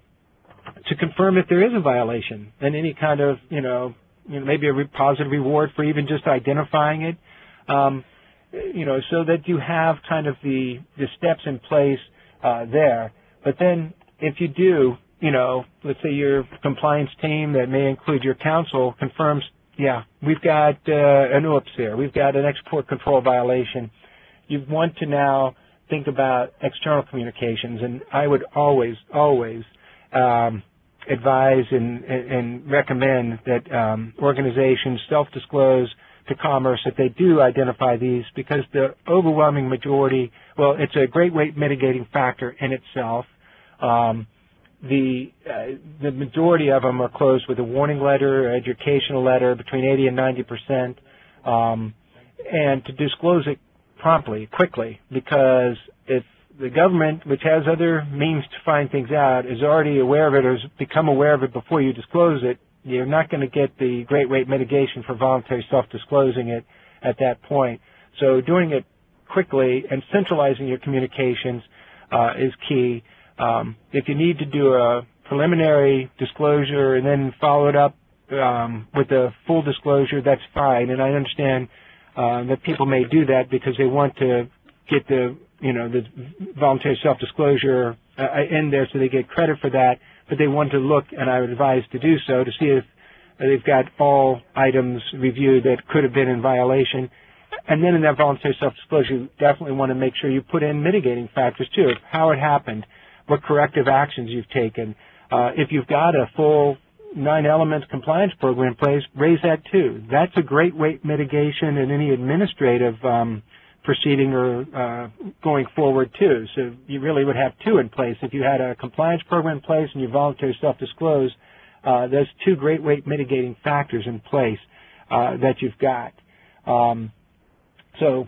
to confirm if there is a violation and any kind of, you know, you know maybe a re- positive reward for even just identifying it, um, you know, so that you have kind of the, the steps in place uh, there. But then if you do, you know, let's say your compliance team that may include your counsel confirms, yeah, we've got uh, an oops here, we've got an export control violation, you want to now think about external communications. And I would always, always Um, advise and, and recommend that um, organizations self-disclose to Commerce if they do identify these, because the overwhelming majority, well, it's a great weight mitigating factor in itself. Um, the uh, the majority of them are closed with a warning letter, or educational letter, between eighty and ninety percent, um, and to disclose it promptly, quickly, because if the government, which has other means to find things out, is already aware of it or has become aware of it before you disclose it, you're not going to get the great weight mitigation for voluntary self-disclosing it at that point. So doing it quickly and centralizing your communications uh, is key. Um, if you need to do a preliminary disclosure and then follow it up um, with a full disclosure, that's fine. And I understand uh, that people may do that because they want to get the you know, the voluntary self-disclosure uh, in there so they get credit for that, but they want to look, and I would advise to do so, to see if they've got all items reviewed that could have been in violation. And then in that voluntary self-disclosure, you definitely want to make sure you put in mitigating factors too, how it happened, what corrective actions you've taken. Uh, if you've got a full nine elements compliance program in place, raise that too. That's a great weight mitigation in any administrative um, proceeding or uh, going forward too. So you really would have two in place. If you had a compliance program in place and you voluntarily self-disclose, uh, there's two great weight mitigating factors in place uh, that you've got. Um, so,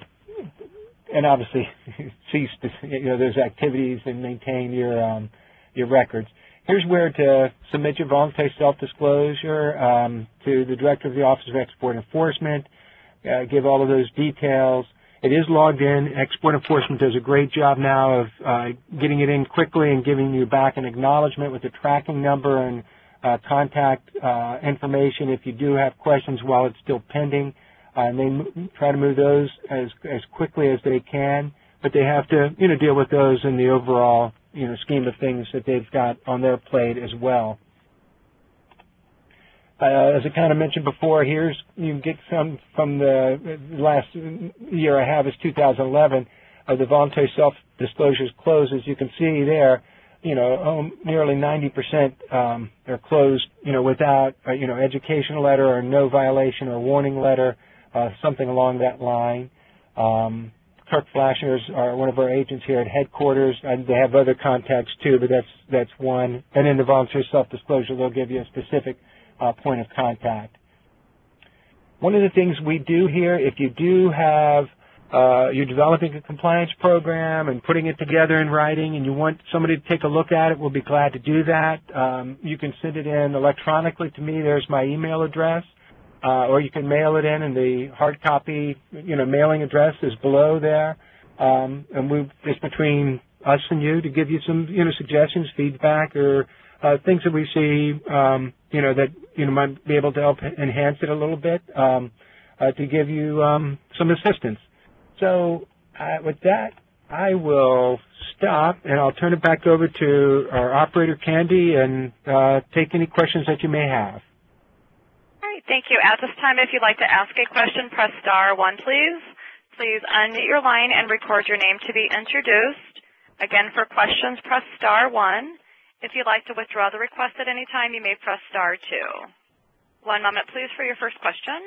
and obviously cease to, you know, those activities and maintain your um, your records. Here's where to submit your voluntary self-disclosure um, to the Director of the Office of Export Enforcement. Uh, give all of those details. It is logged in. Export Enforcement does a great job now of uh, getting it in quickly and giving you back an acknowledgement with a tracking number and uh, contact uh, information if you do have questions while it's still pending. Uh, and they m- try to move those as as quickly as they can, but they have to, you know, deal with those in the overall, you know, scheme of things that they've got on their plate as well. Uh, as I kind of mentioned before, here's, you can get some from the last year I have is two thousand eleven of the voluntary self-disclosures closed. As you can see there, you know, um, nearly ninety percent um, are closed, you know, without, uh, you know, educational letter or no violation or warning letter, uh, something along that line. Um, Kirk Flashers are one of our agents here at headquarters, and they have other contacts too, but that's that's one. And in the voluntary self-disclosure, they'll give you a specific Uh, point of contact. One of the things we do here, if you do have uh, you're developing a compliance program and putting it together in writing and you want somebody to take a look at it, we'll be glad to do that. Um, you can send it in electronically to me. There's my email address. Uh, or you can mail it in, and the hard copy, you know, mailing address is below there. Um, and we, it's between us and you to give you some, you know, suggestions, feedback, or uh, things that we see, um, you know, that you know might be able to help enhance it a little bit, um, uh, to give you um, some assistance. So uh, with that, I will stop, and I'll turn it back over to our operator, Candy, and uh, take any questions that you may have. Thank you. At this time, if you'd like to ask a question, press star one, please. Please unmute your line and record your name to be introduced. Again, for questions, press star one. If you'd like to withdraw the request at any time, you may press star two. One moment, please, for your first question.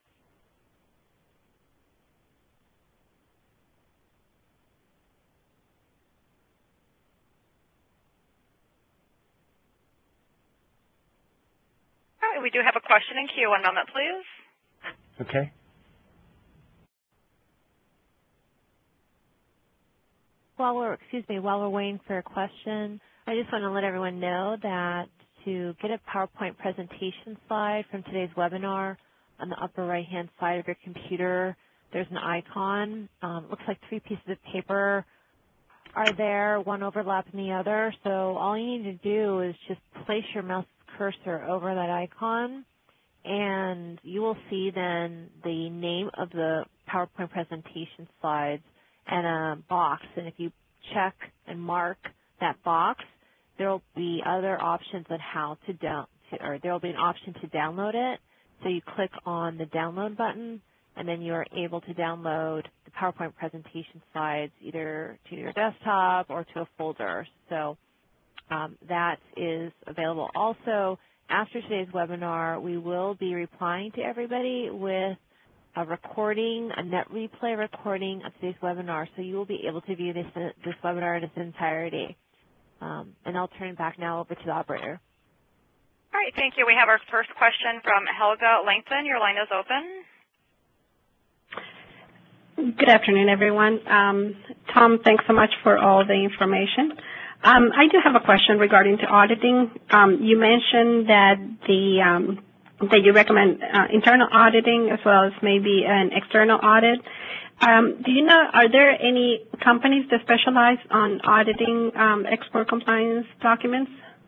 All right, we do have a question in queue. One moment, please. Okay. While we're, excuse me, while we're waiting for a question, I just want to let everyone know that to get a PowerPoint presentation slide from today's webinar, on the upper right-hand side of your computer, there's an icon. Um, it looks like three pieces of paper are there, one overlapping the other. So all you need to do is just place your mouse cursor over that icon, and you will see then the name of the PowerPoint presentation slides and a box. And if you check and mark that box, there will be other options on how to down, to, or there will be an option to download it. So you click on the download button, and then you are able to download the PowerPoint presentation slides either to your desktop or to a folder. So um, that is available. Also, after today's webinar, we will be replying to everybody with a recording, a net replay recording of today's webinar, so you will be able to view this, this webinar in its entirety. Um, and I'll turn it back now over to the operator. All right, thank you. We have our first question from Helga Langton. Your line is open. Good afternoon, everyone. Um, Tom, thanks so much for all the information. Um, I do have a question regarding to auditing. Um, you mentioned that the um, that you recommend uh, internal auditing as well as maybe an external audit. Um, do you know, are there any companies that specialize on auditing um, export compliance documents?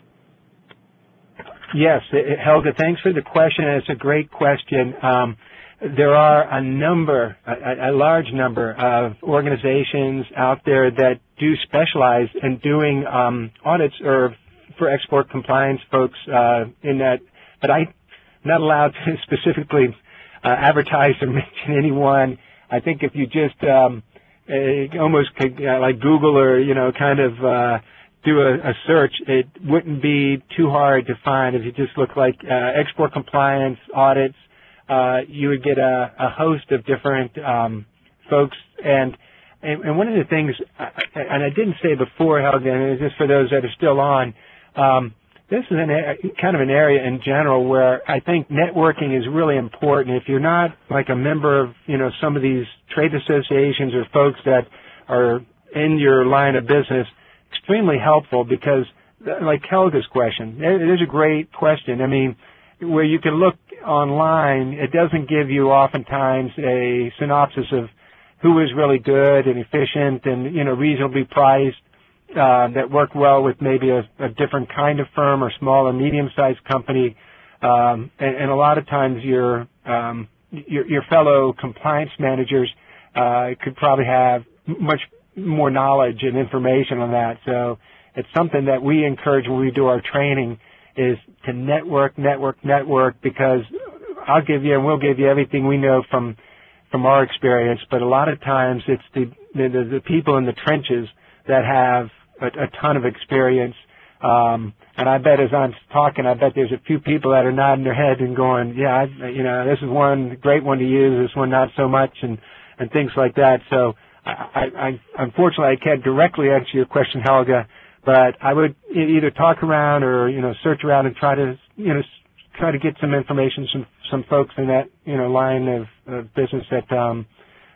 Yes, Helga, thanks for the question. It's a great question. Um, there are a number, a, a large number of organizations out there that do specialize in doing um, audits or for export compliance folks uh, in that, but I'm not allowed to specifically uh, advertise or mention anyone. I think if you just um, uh, almost could, uh, like Google or, you know, kind of uh, do a, a search, it wouldn't be too hard to find. If you just look like uh, export compliance audits, uh, you would get a, a host of different um, folks. And, and and one of the things, and I didn't say before, Helga, and it's just for those that are still on, um, this is an, kind of an area in general where I think networking is really important. If you're not like a member of, you know, some of these trade associations or folks that are in your line of business, extremely helpful because, like Helga's question, it is a great question. I mean, where you can look online, it doesn't give you oftentimes a synopsis of who is really good and efficient and, you know, reasonably priced. Uh, that work well with maybe a, a different kind of firm or small or medium-sized company, um, and, and a lot of times your, um, your your fellow compliance managers uh, could probably have much more knowledge and information on that. So it's something that we encourage when we do our training is to network, network, network, because I'll give you and we'll give you everything we know from from our experience, but a lot of times it's the the, the people in the trenches that have a, a ton of experience. Um, and I bet as I'm talking, I bet there's a few people that are nodding their head and going, yeah, I, you know, this is one great one to use, this one not so much, and, and things like that. So I, I, I unfortunately I can't directly answer your question, Helga, but I would either talk around or, you know, search around and try to, you know, try to get some information, some, some folks in that, you know, line of, of business that um,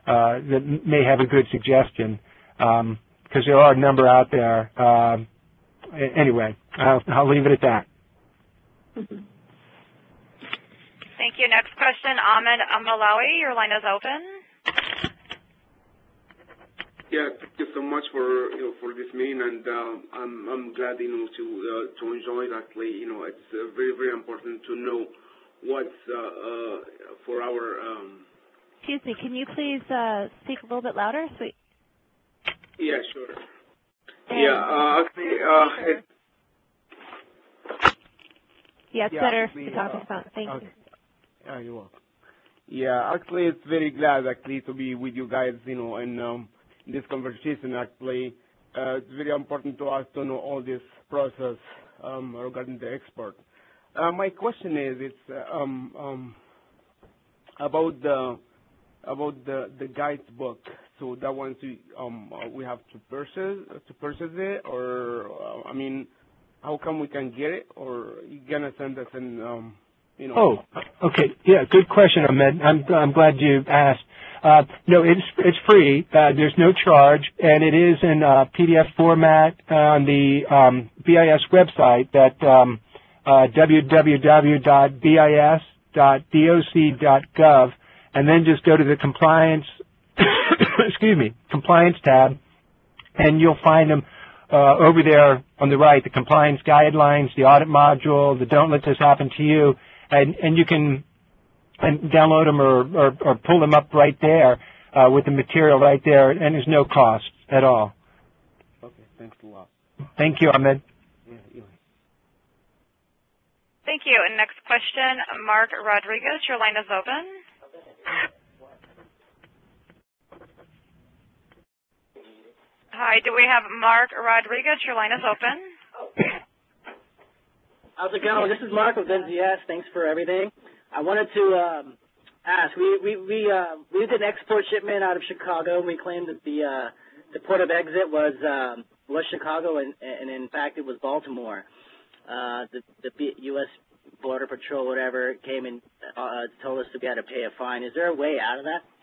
uh, that may have a good suggestion, because um, there are a number out there. Uh, anyway, I'll, I'll leave it at that. Thank you. Next question, Ahmed Amalawi. Your line is open. Yeah, thank you so much for you know for this meeting, and uh, I'm I'm glad you know to uh, to enjoy it. Actually, you know, it's uh, very very important to know what's uh, uh, for our. Um, Excuse me, can you please uh, speak a little bit louder? Sweet. Yeah, sure. And yeah, uh, actually, uh, it, yeah, it's yeah, better actually, to talk uh, to phone. Thank okay. you. Yeah, you're welcome. Yeah, actually, it's very glad actually to be with you guys, you know, and. Um, this conversation actually, uh, it's very important to us to know all this process um, regarding the export. Uh, my question is, it's uh, um, um, about the about the the guidebook. So that one, um, we have to purchase to purchase it, or uh, I mean, how come we can get it, or you gonna send us in, um, you know? Oh, okay, yeah, good question, Ahmed. I'm I'm glad you asked. Uh, no, it's it's free. Uh, there's no charge, and it is in uh, P D F format on the um, B I S website, that um, uh, w w w dot b i s dot doc dot gov, and then just go to the compliance, excuse me, compliance tab, and you'll find them uh, over there on the right, the compliance guidelines, the audit module, the don't let this happen to you, and and you can. And download them or, or, or pull them up right there uh, with the material right there, and there's no cost at all. Okay, thanks a lot. Thank you, Ahmed. Yeah, yeah. Thank you. And next question, Mark Rodriguez. Your line is open. Hi, do we have Mark Rodriguez? Your line is open. How's it going? This is Mark with N Z S. Thanks for everything. I wanted to um, ask. We we we uh, we did an export shipment out of Chicago, and we claimed that the uh, the port of exit was um, was Chicago, and, and in fact it was Baltimore. Uh, the the U S Border Patrol, whatever, came and uh, told us that we had to pay a fine. Is there a way out of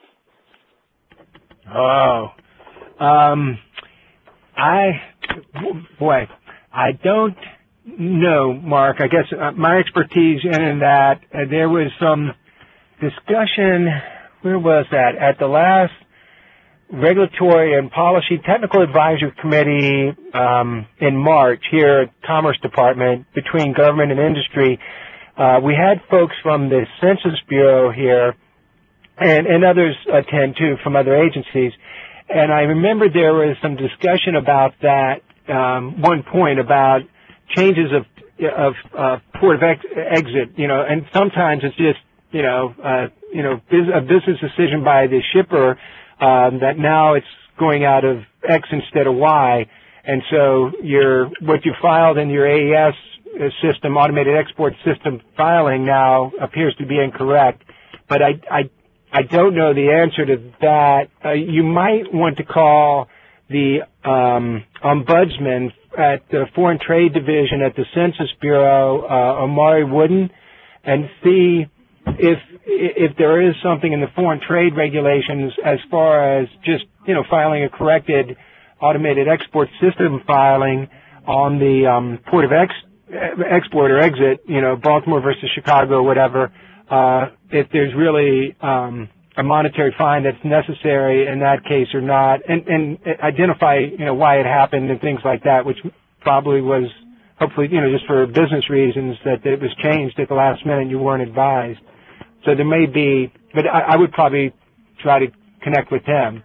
that? Oh, um, I boy, I don't. No, Mark. I guess uh, my expertise in that, uh, there was some discussion, where was that? At the last Regulatory and Policy Technical Advisory Committee um, in March here at Commerce Department between government and industry. Uh, we had folks from the Census Bureau here, and, and others attend too from other agencies. And I remember there was some discussion about that um, one point about changes of of uh, port of ex exit, you know, and sometimes it's just, you know, uh, you know, bus a business decision by the shipper um, that now it's going out of X instead of Y, and so your what you filed in your A E S system, automated export system filing, now appears to be incorrect. But I I I don't know the answer to that. Uh, you might want to call the um, ombudsman at the Foreign Trade Division at the Census Bureau, uh, Omari Wooden, and see if if there is something in the foreign trade regulations as far as just, you know, filing a corrected automated export system filing on the um, port of ex export or exit, you know, Baltimore versus Chicago or whatever, uh, if there's really um, a monetary fine that's necessary in that case or not, and, and identify, you know, why it happened and things like that, which probably was hopefully, you know, just for business reasons that, that it was changed at the last minute and you weren't advised. So there may be, but I, I would probably try to connect with them.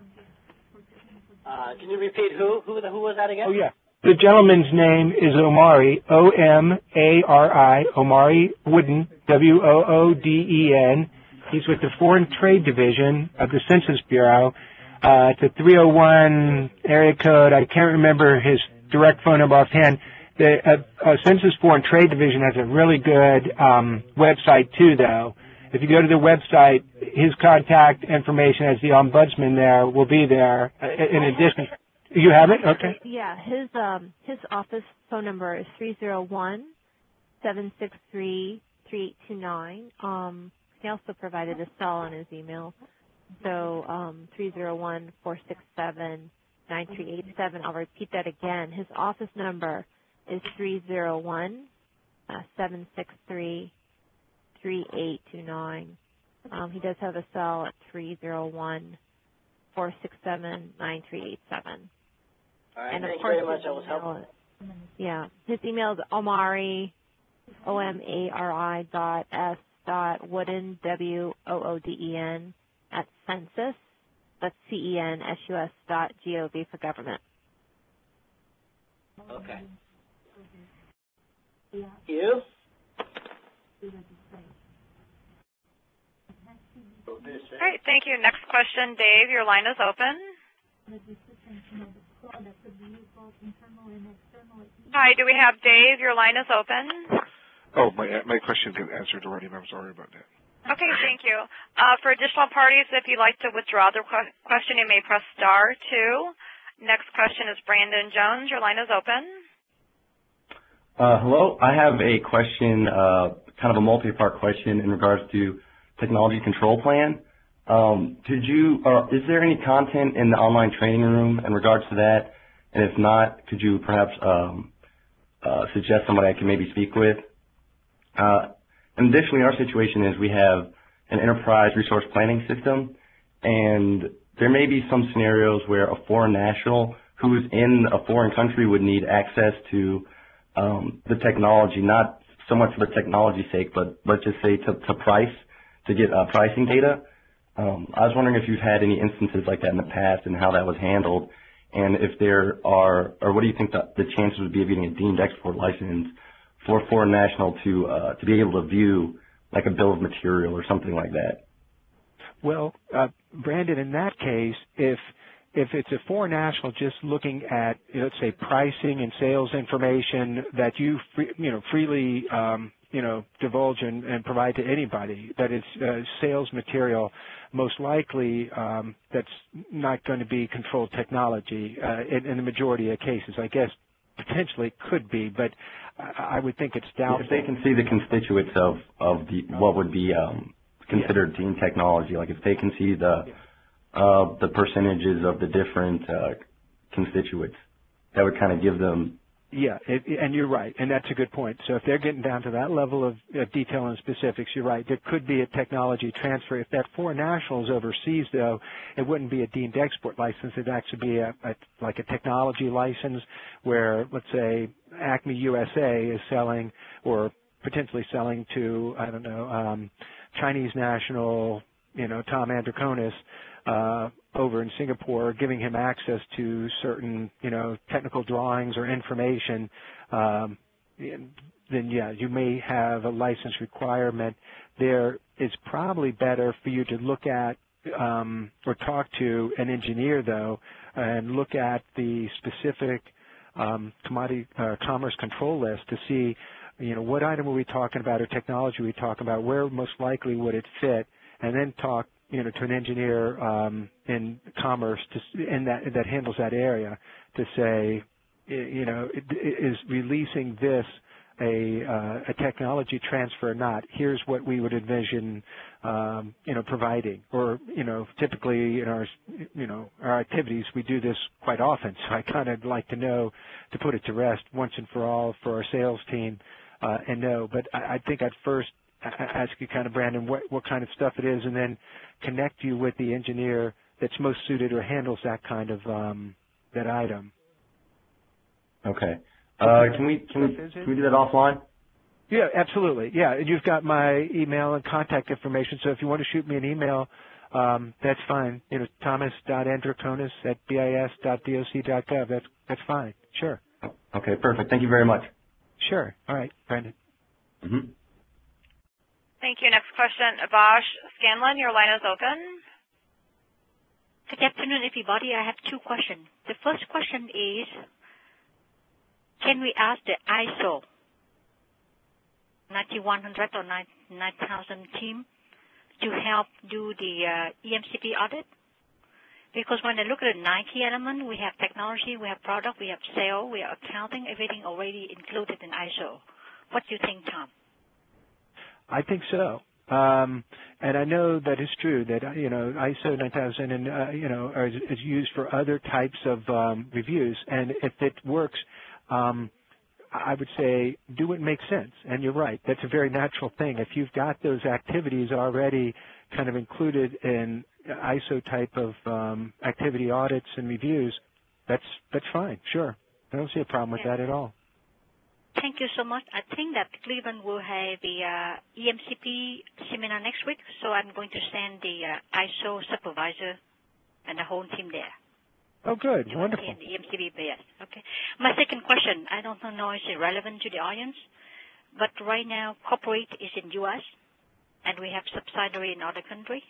Uh, can you repeat who? Who, who was that again? Oh, yeah. The gentleman's name is Omari, O M A R I, Omari Wooden, W O O D E N. He's with the Foreign Trade Division of the Census Bureau. Uh, it's a three oh one area code. I can't remember his direct phone number offhand. The uh, uh, Census Foreign Trade Division has a really good um, website, too, though. If you go to the website, his contact information as the ombudsman there will be there. Uh, in addition, you have it? Okay. Yeah, his um, his office phone number is three zero one, seven six three, three eight two nine. Um, he also provided a cell on his email. So um, three zero one, four six seven, nine three eight seven. I'll repeat that again. His office number is three zero one, seven six three, three eight two nine. Um, he does have a cell at three zero one, four six seven, nine three eight seven. All right, and of thank course, you very much. That was helpful. Yeah. His email is Omari, O M A R I dot S dot Wooden, W O O D E N, at Census, that's C E N S U S dot G O V for government. Okay. You? All right, thank you. Next question, Dave, your line is open. Hi, do we have Dave? Your line is open. Oh, my my question got answered already, and I'm sorry about that. Okay, thank you. Uh, for additional parties, if you'd like to withdraw the que- question, you may press star two. Next question is Brandon Jones. Your line is open. Uh, hello. I have a question, uh, kind of a multi-part question in regards to technology control plan. Um, could you, or is there any content in the online training room in regards to that? And if not, could you perhaps um, uh, suggest somebody I can maybe speak with? Uh, and additionally, our situation is we have an enterprise resource planning system, and there may be some scenarios where a foreign national who is in a foreign country would need access to um, the technology, not so much for the technology's sake, but let's just say to, to price, to get uh, pricing data. Um, I was wondering if you've had any instances like that in the past and how that was handled, and if there are, or what do you think the, the chances would be of getting a deemed export license for a foreign national to uh, to be able to view like a bill of material or something like that? Well, uh, Brandon, in that case, if if it's a foreign national just looking at, let's say, pricing and sales information that you free, you know freely um, you know divulge and, and provide to anybody, that is uh, sales material, most likely um, that's not going to be controlled technology uh, in, in the majority of cases. I guess potentially could be, but I, I would think it's doubtful. If they can see the constituents of of the what would be um, considered deemed technology, like if they can see the uh, the percentages of the different uh, constituents, that would kind of give them. Yeah, it, and you're right, and that's a good point. So if they're getting down to that level of, of detail and specifics, you're right. There could be a technology transfer. If that foreign national is overseas, though, it wouldn't be a deemed export license. It'd actually be a, a like a technology license where, let's say, Acme U S A is selling or potentially selling to, I don't know, um, Chinese national, you know, Tom Androkonis, uh, over in Singapore, giving him access to certain, you know, technical drawings or information, um, then yeah, you may have a license requirement. There it's probably better for you to look at um, or talk to an engineer, though, and look at the specific um, commodity uh, commerce control list to see, you know, what item are we talking about or technology are we talking about, where most likely would it fit, and then talk, you know, to an engineer um, in commerce to, in that that handles that area to say, you know, is releasing this a uh, a technology transfer or not? Here's what we would envision, um, you know, providing. Or, you know, typically in our, you know, our activities we do this quite often. So I kind of like to know, to put it to rest once and for all for our sales team, uh, and know. But I, I think I'd first ask you kind of, Brandon, what, what kind of stuff it is, and then connect you with the engineer that's most suited or handles that kind of um, that item. Okay. Uh, can we can we, can we do that offline? Yeah, absolutely. Yeah, and you've got my email and contact information. So if you want to shoot me an email, um, that's fine. You know, thomas dot androkonis at B I S dot doc dot gov. That's that's fine. Sure. Okay, perfect. Thank you very much. Sure. All right, Brandon. Mm-hmm. Thank you. Next question, Abash Scanlon, your line is open. Good afternoon, everybody. I have two questions. The first question is, can we ask the I S O ninety-one hundred or nine thousand team to help do the uh, E M C P audit? Because when I look at the nine key element, we have technology, we have product, we have sale, we have accounting, everything already included in I S O. What do you think, Tom? I think so. Um, and I know that is true, that, you know, I S O nine thousand and, uh, you know, are, is used for other types of um, reviews. And if it works, um, I would say do what makes sense. And you're right. That's a very natural thing. If you've got those activities already kind of included in I S O type of um, activity audits and reviews, that's, that's fine. Sure. I don't see a problem with yeah. that at all. Thank you so much. I think that Cleveland will have the uh, E M C P seminar next week, so I'm going to send the uh, I S O supervisor and the whole team there. Oh, good. To Wonderful. attend the E M C P, yes. Okay. My second question, I don't know if it's relevant to the audience, but right now corporate is in U S and we have subsidiary in other countries.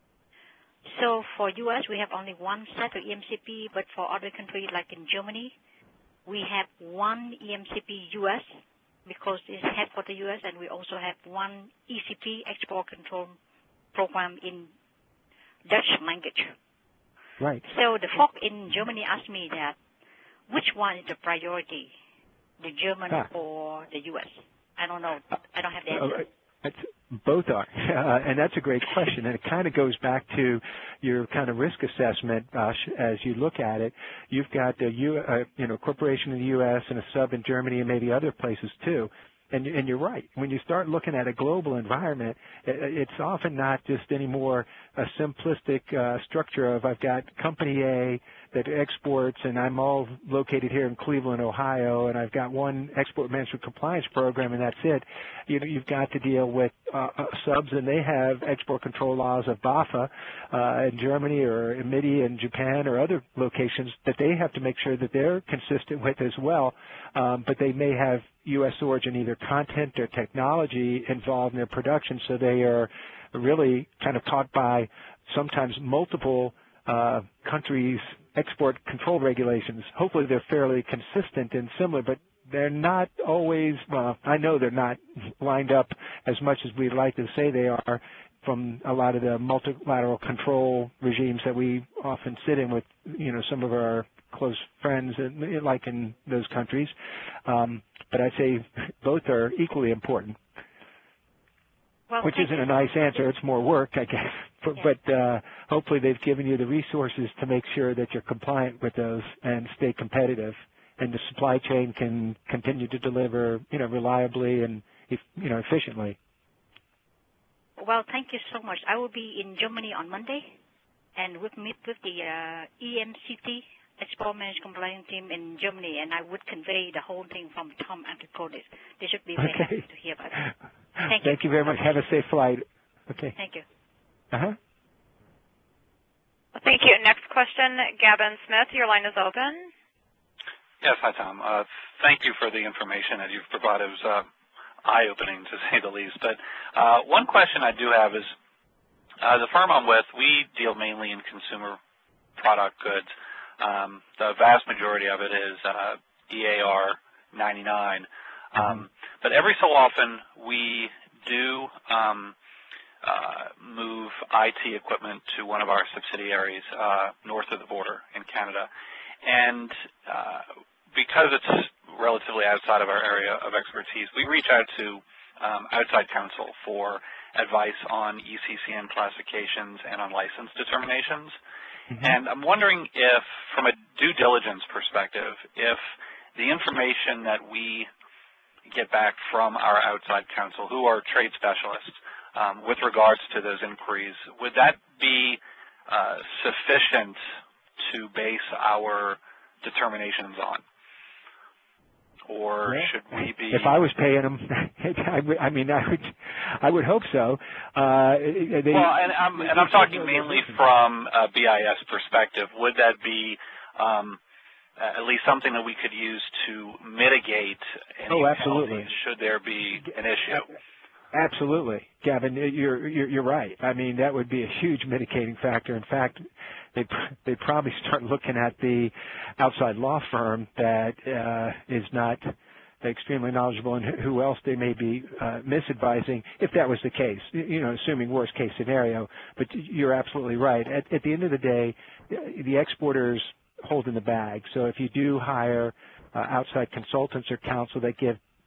So for U S, we have only one set of E M C P, but for other countries like in Germany, we have one E M C P U S because it's headquartered U S, and we also have one E C P, Export Control Program, in Dutch language. Right. So the folk in Germany asked me that which one is the priority, the German ah. or the U S? I don't know. I don't have the answer. It's, both are, uh, and that's a great question, and it kind of goes back to your kind of risk assessment uh, as you look at it. You've got a U, uh, you know, corporation in the U S and a sub in Germany and maybe other places too. And, and you're right. When you start looking at a global environment, it's often not just anymore a simplistic uh, structure of I've got company A that exports and I'm all located here in Cleveland, Ohio, and I've got one export management compliance program and that's it. You know, you've got to deal with uh, uh, subs, and they have export control laws of BAFA uh, in Germany or M I D I in Japan or other locations that they have to make sure that they're consistent with as well. Um, but they may have U S origin, either content or technology involved in their production, so they are really kind of taught by sometimes multiple uh, countries' export control regulations. Hopefully they're fairly consistent and similar, but they're not always, well, I know they're not lined up as much as we'd like to say they are from a lot of the multilateral control regimes that we often sit in with, you know, some of our close friends, like in those countries. Um, but I'd say both are equally important. Well, which isn't you. a nice answer. It's more work, I guess. But, yeah. but uh, hopefully they've given you the resources to make sure that you're compliant with those and stay competitive, and the supply chain can continue to deliver, you know, reliably and, you know, efficiently. Well, thank you so much. I will be in Germany on Monday, and we'll meet with the uh, E M C P, Export Management Compliance team in Germany, and I would convey the whole thing from Tom and Codis. They should be very okay. happy to hear about it. Thank, Thank you. you very much. Have a safe flight. Okay. Thank you. Uh-huh. Thank you. Next question, Gavin Smith. Your line is open. Yes, hi, Tom. Uh, thank you for the information that you've provided. It was uh, eye-opening, to say the least. But uh, one question I do have is, uh, the firm I'm with, we deal mainly in consumer product goods. Um, the vast majority of it is uh, E A R ninety-nine. Um, but every so often, we do um, uh, move I T equipment to one of our subsidiaries uh, north of the border in Canada. And uh, because it's relatively outside of our area of expertise, we reach out to um, outside counsel for advice on E C C N classifications and on license determinations. Mm-hmm. And I'm wondering if, from a due diligence perspective, if the information that we get back from our outside counsel, who are trade specialists, um, with regards to those inquiries, would that be uh, sufficient to base our determinations on? Or should we be? If I was paying them, I mean, I would, I would hope so. Uh, they, well, and I'm, and I'm talking mainly from a B I S perspective. Would that be um, at least something that we could use to mitigate any oh, absolutely. penalties should there be an issue? Absolutely, Gavin, you're, you're you're right. I mean, that would be a huge mitigating factor. In fact, they they probably start looking at the outside law firm that uh, is not extremely knowledgeable and who else they may be uh, misadvising, if that was the case. You know, assuming worst case scenario. But you're absolutely right. At, at the end of the day, the exporters hold in the bag. So if you do hire uh, outside consultants or counsel that give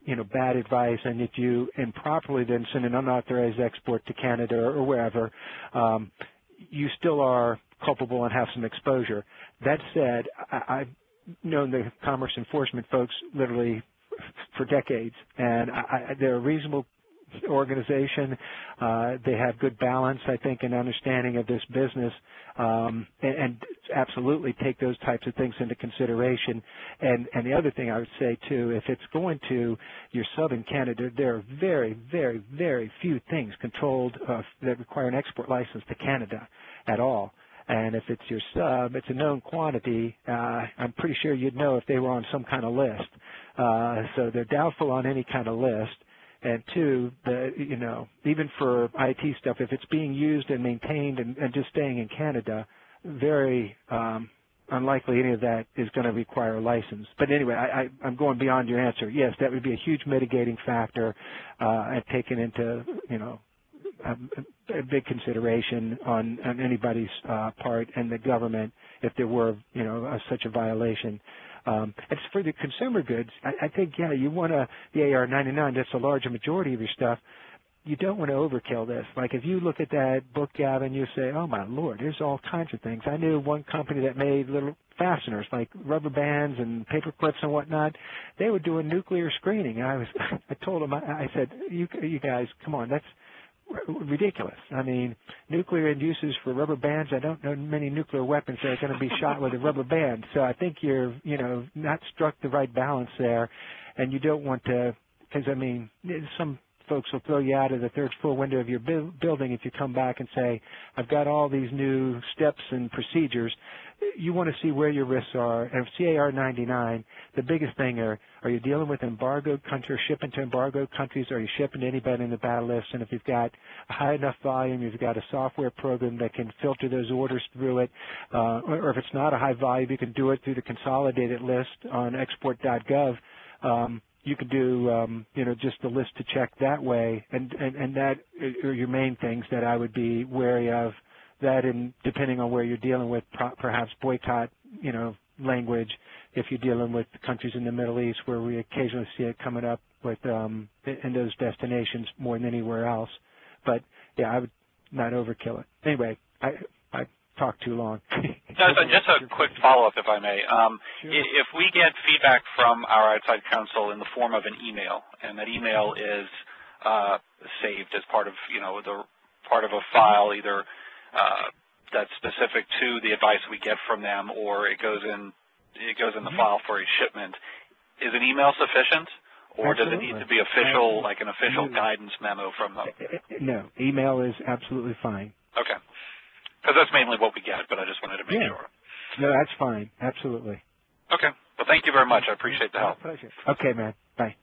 you know, bad advice, and if you improperly then send an unauthorized export to Canada or, or wherever, um, you still are culpable and have some exposure. That said, I, I've known the commerce enforcement folks literally for decades, and I, I, they're a reasonable organization. Uh, they have good balance, I think, and understanding of this business, um, and, and absolutely take those types of things into consideration. And, and the other thing I would say, too, if it's going to your southern Canada, there are very, very, very few things controlled uh, that require an export license to Canada at all. And if it's your sub, it's a known quantity. Uh, I'm pretty sure you'd know if they were on some kind of list. Uh, so they're doubtful on any kind of list. And two, the, you know, even for I T stuff, if it's being used and maintained and, and just staying in Canada, very um, unlikely any of that is going to require a license. But anyway, I, I, I'm going beyond your answer. Yes, that would be a huge mitigating factor uh, and taken into, you know, a, a big consideration on, on anybody's uh, part and the government if there were, you know, a, such a violation. Um, as for the consumer goods, I, I think, yeah, you want to, the A R ninety-nine, that's a larger majority of your stuff. You don't want to overkill this. Like if you look at that book, Gavin, you say, oh, my Lord, there's all kinds of things. I knew one company that made little fasteners like rubber bands and paper clips and whatnot. They were doing nuclear screening. I was, I told them, I, I said, you, you guys, come on, that's ridiculous. I mean, nuclear induces for rubber bands. I don't know many nuclear weapons that are going to be shot with a rubber band. So I think you're, you know, not struck the right balance there, and you don't want to, because I mean, some folks will throw you out of the third floor window of your bu- building if you come back and say, I've got all these new steps and procedures. You want to see where your risks are. And C A R ninety-nine, the biggest thing are, are you dealing with embargoed countries, shipping to embargoed countries? Are you shipping to anybody in the battle list? And if you've got a high enough volume, you've got a software program that can filter those orders through it, uh, or, or if it's not a high volume, you can do it through the consolidated list on export dot gov. Um, you could do, um, you know, just the list to check that way, and, and, and that are your main things that I would be wary of. That, and depending on where you're dealing with, perhaps boycott, you know, language. If you're dealing with countries in the Middle East, where we occasionally see it coming up with um, in those destinations more than anywhere else. But yeah, I would not overkill it. Anyway, I I talked too long. Just a quick follow-up, if I may. Um, sure. If we get feedback from our outside counsel in the form of an email, and that email is uh, saved as part of, you know, the part of a file, either Uh, that's specific to the advice we get from them, or it goes in it goes in the mm-hmm. file for a shipment. Is an email sufficient, or absolutely. does it need to be official, absolutely. like an official absolutely. guidance memo from them? No, email is absolutely fine. Okay, because that's mainly what we get, but I just wanted to make yeah. sure. No, that's fine. Absolutely. Okay. Well, thank you very much. I appreciate the My help. pleasure. Okay, man. Bye.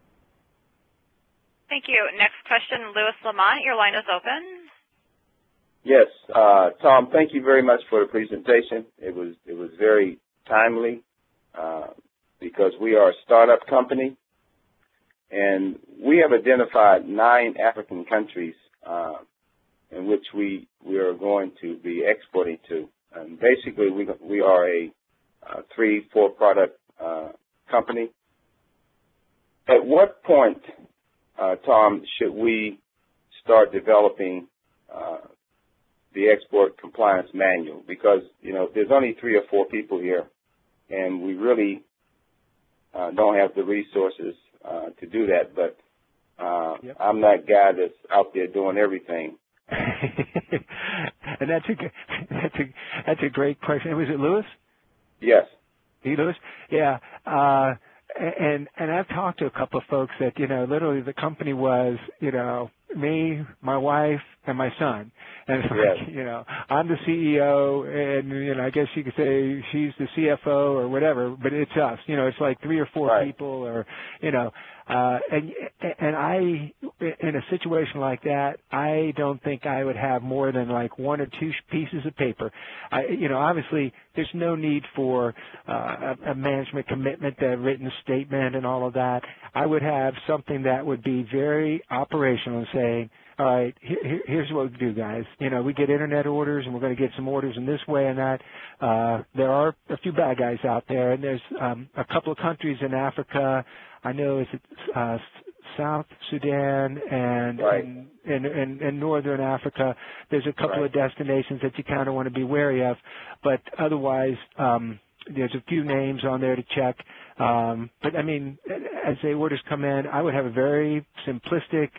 Thank you. Next question, Louis Lamont. Your line is open. Yes, uh, Tom, thank you very much for the presentation. It was it was very timely uh, because we are a startup company, and we have identified nine African countries uh, in which we we are going to be exporting to. And basically, we we are a uh, three four product uh, company. At what point, uh, Tom, should we start developing Uh, the export compliance manual? Because, you know, there's only three or four people here, and we really uh, don't have the resources uh, to do that. But uh, yep. I'm that guy that's out there doing everything. And that's a that's a that's a great question. Was it Louis? Yes. Hey, Louis? Yeah. Uh, and and I've talked to a couple of folks that, you know, literally the company was, you know, me, my wife, and my son. And it's like, yes. you know, I'm the C E O, and, you know, I guess you could say she's the C F O or whatever, but it's us. You know, it's like three or four right. people, or, you know, uh, and, and I, in a situation like that, I don't think I would have more than like one or two pieces of paper. I, you know, obviously there's no need for uh, a, a management commitment, a written statement and all of that. I would have something that would be very operational and saying, all right, here, here's what we do, guys. You know, we get internet orders, and we're going to get some orders in this way and that. Uh, there are a few bad guys out there, and there's um, a couple of countries in Africa. I know it's uh, South Sudan and, right. and, and, and, and Northern Africa. There's a couple right. of destinations that you kind of want to be wary of, but otherwise, um, there's a few names on there to check. Um, but I mean, as the orders come in, I would have a very simplistic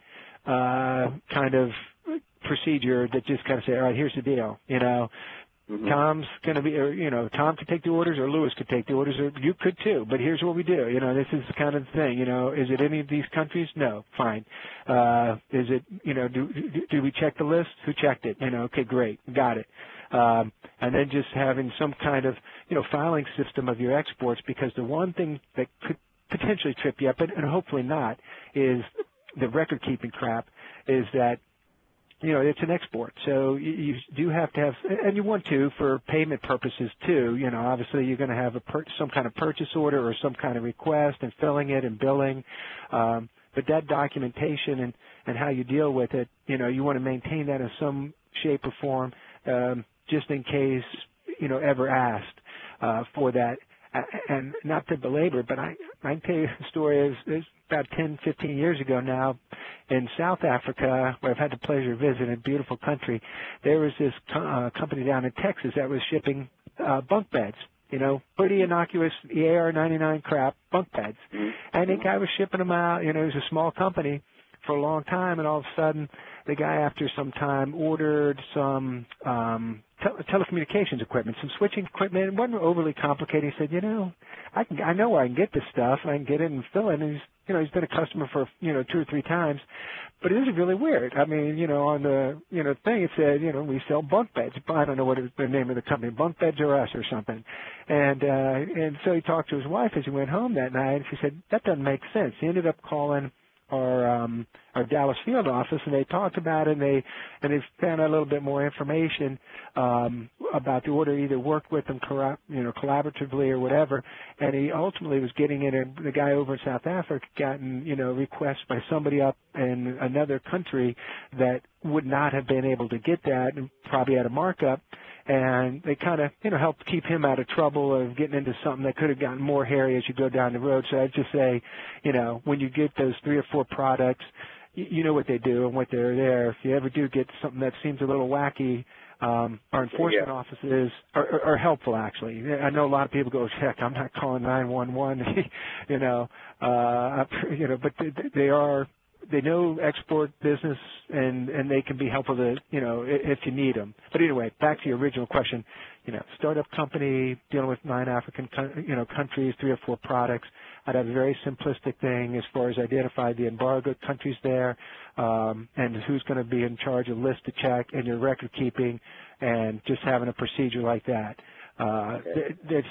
uh, kind of procedure that just kind of say, all right, here's the deal. You know, mm-hmm. Tom's going to be, or, you know, Tom could take the orders, or Louis could take the orders, or you could too. But here's what we do. You know, this is the kind of thing. You know, is it any of these countries? No, fine. Uh, is it, you know, do, do do we check the list? Who checked it? You know, okay, great, got it. Um, and then just having some kind of, you know, filing system of your exports, because the one thing that could potentially trip you up, and, and hopefully not, is the record-keeping crap, is that, you know, it's an export. So you, you do have to have, and you want to for payment purposes too. You know, obviously you're going to have a per, some kind of purchase order or some kind of request and filling it and billing. Um, but that documentation and, and how you deal with it, you know, you want to maintain that in some shape or form. Um, just in case, you know, ever asked uh, for that. And not to belabor, but I, I can tell you a story. It was about ten, fifteen years ago now in South Africa, where I've had the pleasure of visiting, a beautiful country. There was this co- uh, company down in Texas that was shipping uh, bunk beds, you know, pretty innocuous E A R ninety-nine crap bunk beds. And the guy was shipping them out. You know, it was a small company for a long time, and all of a sudden the guy, after some time, ordered some um, te- telecommunications equipment, some switching equipment. It wasn't overly complicated. He said, you know, I can, I know where I can get this stuff. I can get it and fill it. And he's, you know, he's been a customer for, you know, two or three times. But it is really weird. I mean, you know, on the, you know, thing it said, you know, we sell bunk beds. I don't know what it, the name of the company, Bunk Beds or Us or something. And uh, and so he talked to his wife as he went home that night, and she said, that doesn't make sense. He ended up calling our um, our Dallas field office, and they talked about it, and they and they found out a little bit more information um, about the order. Either worked with them, corru- you know, collaboratively or whatever. And he ultimately was getting it. And the guy over in South Africa gotten, you know, requests by somebody up in another country that would not have been able to get that, and probably at a markup. And they kind of, you know, helped keep him out of trouble of getting into something that could have gotten more hairy as you go down the road. So I'd just say, you know, when you get those three or four products, you, you know what they do and what they're there. If you ever do get something that seems a little wacky, um, our enforcement yeah. offices are, are, are helpful, actually. I know a lot of people go, heck, I'm not calling nine one one, you know, uh, you know, but they, they are. They know export business, and, and they can be helpful to, you know, if you need them. But anyway, back to your original question, you know, startup company dealing with nine African, you know, countries, three or four products. I'd have a very simplistic thing as far as identify the embargoed countries there, um, and who's going to be in charge of list to check and your record keeping, and just having a procedure like that. Uh, okay. There's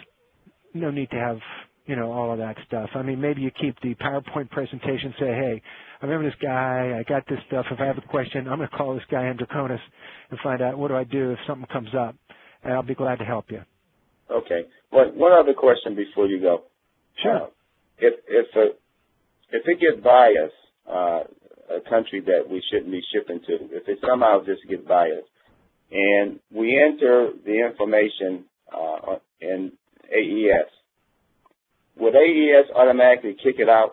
no need to have, you know, all of that stuff. I mean, maybe you keep the PowerPoint presentation, say, hey, I remember this guy, I got this stuff. If I have a question, I'm going to call this guy in Draconis and find out what do I do if something comes up, and I'll be glad to help you. Okay. One, one other question before you go. Sure. Uh, if if a, if it gets biased, uh, a country that we shouldn't be shipping to, if it somehow just gets biased, and we enter the information uh, in A E S, would A E S automatically kick it out?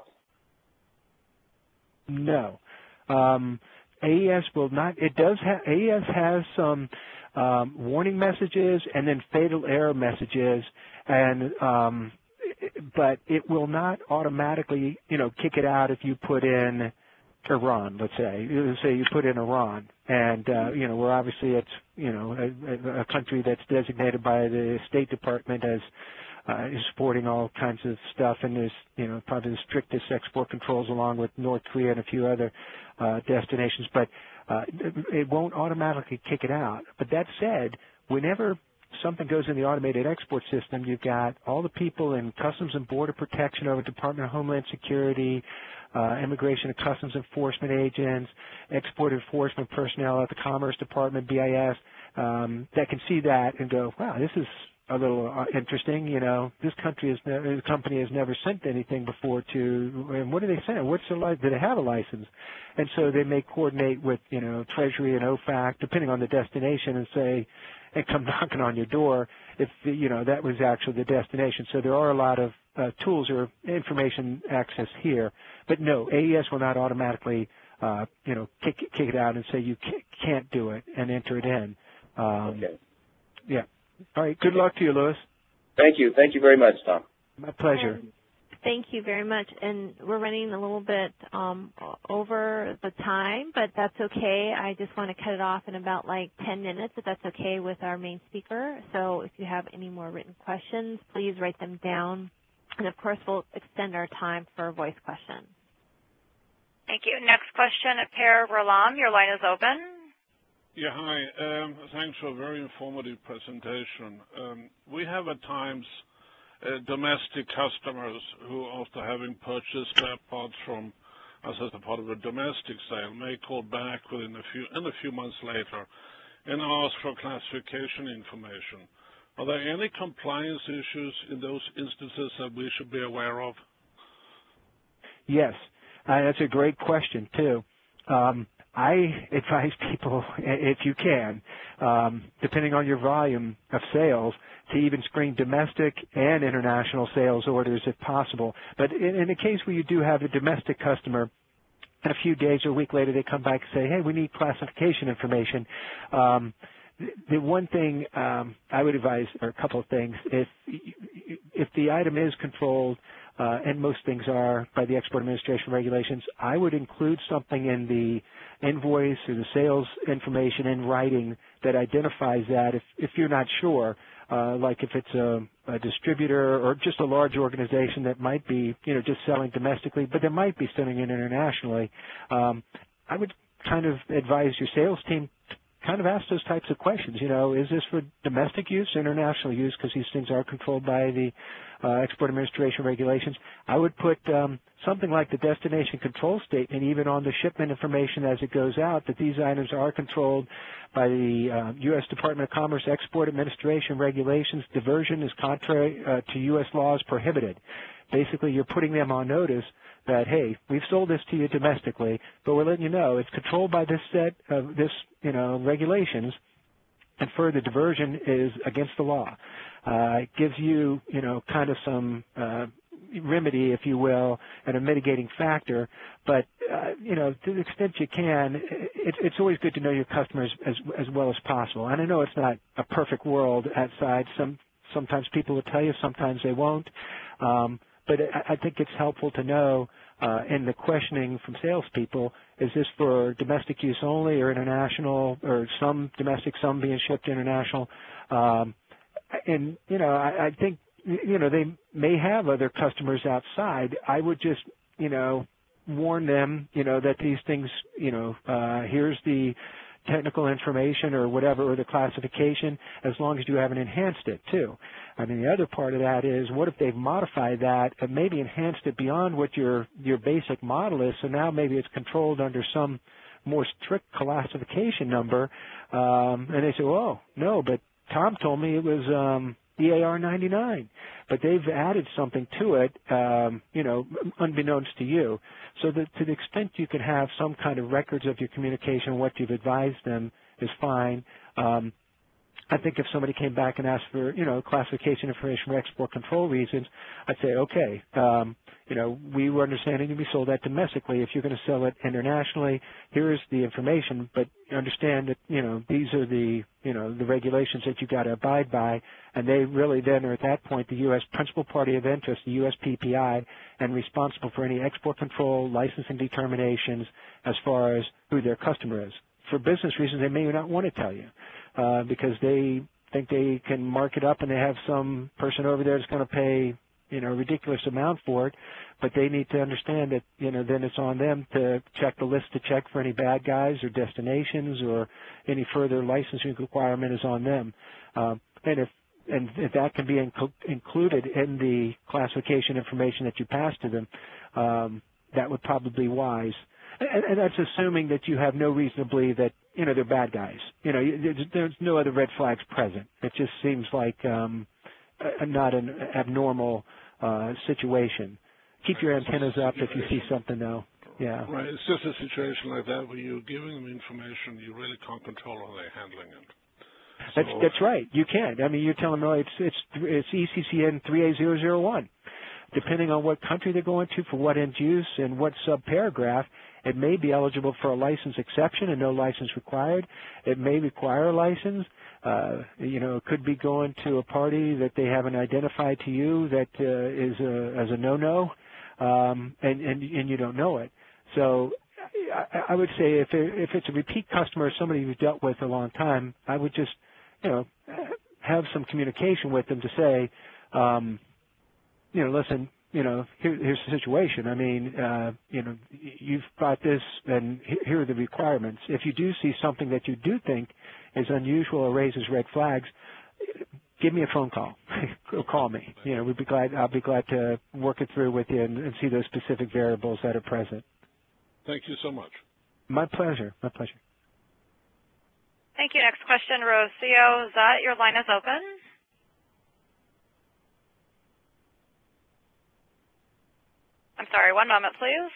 No. Um, A E S will not. It does have, A E S has some um, warning messages and then fatal error messages, and um, but it will not automatically, you know, kick it out if you put in Iran, let's say. Let's say you put in Iran, and uh, you know, where obviously it's, you know, a, a country that's designated by the State Department as Uh, is supporting all kinds of stuff, and there's, you know, probably the strictest export controls along with North Korea and a few other uh, destinations, but uh, it won't automatically kick it out. But that said, whenever something goes in the automated export system, you've got all the people in Customs and Border Protection over Department of Homeland Security, uh, Immigration and Customs Enforcement agents, export enforcement personnel at the Commerce Department, B I S, um, that can see that and go, wow, this is a little uh, interesting, you know. This country has never, the company has never sent anything before to, and what are they saying? What's their license? Do they have a license? And so they may coordinate with, you know, Treasury and O F A C, depending on the destination, and say, and come knocking on your door if, you know, that was actually the destination. So there are a lot of uh, tools or information access here. But no, A E S will not automatically, uh, you know, kick, kick it out and say you can't do it and enter it in. Um, okay. Yeah. All right. Good luck to you, Louis. Thank you. Thank you very much, Tom. My pleasure. Thank you very much. And we're running a little bit um, over the time, but that's okay. I just want to cut it off in about like ten minutes, if that's okay with our main speaker. So if you have any more written questions, please write them down. And, of course, we'll extend our time for voice questions. Thank you. Next question, Per Verlam. Your line is open. Yeah, hi. Um, thanks for a very informative presentation. Um, we have at times uh, domestic customers who, after having purchased spare parts from us as a part of a domestic sale, may call back within a few, and a few months later and ask for classification information. Are there any compliance issues in those instances that we should be aware of? Yes, uh, that's a great question, too. Um, I advise people, if you can, um, depending on your volume of sales, to even screen domestic and international sales orders if possible. But in, in the case where you do have a domestic customer, and a few days or a week later they come back and say, hey, we need classification information, um, the one thing um, I would advise, or a couple of things, if if the item is controlled, uh, and most things are by the Export Administration regulations, I would include something in the invoice or the sales information in writing that identifies that if, if you're not sure, uh, like if it's a, a distributor or just a large organization that might be, you know, just selling domestically, but they might be selling it internationally, um, I would kind of advise your sales team kind of ask those types of questions. You know, is this for domestic use, international use, because these things are controlled by the uh, Export Administration regulations. I would put um, something like the destination control statement even on the shipment information as it goes out, that these items are controlled by the uh, U S Department of Commerce Export Administration regulations. Diversion is contrary uh, to U S laws prohibited. Basically, you're putting them on notice that, hey, we've sold this to you domestically, but we're letting you know it's controlled by this set of this, you know, regulations, and further diversion is against the law. Uh, it gives you, you know, kind of some uh, remedy, if you will, and a mitigating factor. But, uh, you know, to the extent you can, it, it's always good to know your customers as as well as possible. And I know it's not a perfect world outside. Some sometimes people will tell you, sometimes they won't. Um, But I think it's helpful to know uh, in the questioning from salespeople, is this for domestic use only or international, or some domestic, some being shipped international? Um, and, you know, I, I think, you know, they may have other customers outside. I would just, you know, warn them, you know, that these things, you know, uh, here's the technical information or whatever, or the classification, as long as you haven't enhanced it too. I mean, the other part of that is, what if they've modified that and maybe enhanced it beyond what your your basic model is, so now maybe it's controlled under some more strict classification number, um, and they say, oh, no, but Tom told me it was um, E A R ninety-nine, but they've added something to it, um, you know, unbeknownst to you. So that to the extent you can have some kind of records of your communication, what you've advised them is fine. Um, I think if somebody came back and asked for, you know, classification information for export control reasons, I'd say, okay, um, you know, we were understanding to be sold that domestically. If you're going to sell it internationally, here's the information, but understand that, you know, these are the, you know, the regulations that you got to abide by, and they really then are at that point the U S principal party of interest, the U S P P I, and responsible for any export control licensing determinations as far as who their customer is. For business reasons, they may not want to tell you uh, because they think they can mark it up and they have some person over there that's going to pay, you know, a ridiculous amount for it, but they need to understand that, you know, then it's on them to check the list to check for any bad guys or destinations, or any further licensing requirement is on them. Um, and if and if that can be inc- included in the classification information that you pass to them, um, that would probably be wise. And, and that's assuming that you have no reason to believe that, you know, they're bad guys. You know, there's, there's no other red flags present. It just seems like um, a, not an abnormal uh, situation. Keep your antennas up if you see something, though. Yeah. Right. It's just a situation like that where you're giving them information you really can't control how they're handling it. That's so, that's right. You can. I mean, you're telling them, oh, it's it's it's E C C N three A zero zero one. depending on what country they're going to, for what end use, and what subparagraph, it may be eligible for a license exception and no license required. It may require a license. Uh, you know, it could be going to a party that they haven't identified to you that uh, is a, as a no-no, um, and, and, and you don't know it. So I, I would say if, it, if it's a repeat customer, somebody you've dealt with a long time, I would just, you know, have some communication with them to say, um, you know, listen, you know, here, here's the situation. I mean, uh, you know, you've got this, and here are the requirements. If you do see something that you do think is unusual or raises red flags, give me a phone call. Call me. You know, we'd be glad. I'll be glad to work it through with you and, and see those specific variables that are present. Thank you so much. My pleasure. My pleasure. Thank you. Next question, Rocio Zut, your line is open. I'm sorry, one moment, please.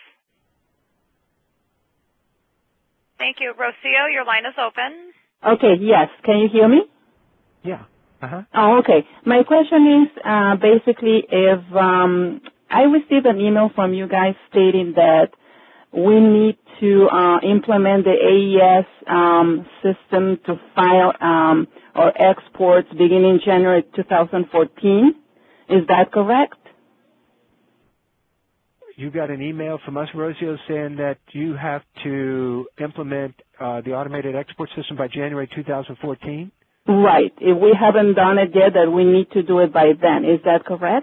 Thank you. Rocio, your line is open. Okay, yes. Can you hear me? Yeah. Uh-huh. Oh, okay. My question is uh, basically if um, I received an email from you guys stating that we need to uh, implement the A E S um, system to file um, our exports beginning January two thousand fourteen. Is that correct? You got an email from us, Rocio, saying that you have to implement uh, the automated export system by January two thousand fourteen? Right. If we haven't done it yet, that we need to do it by then. Is that correct?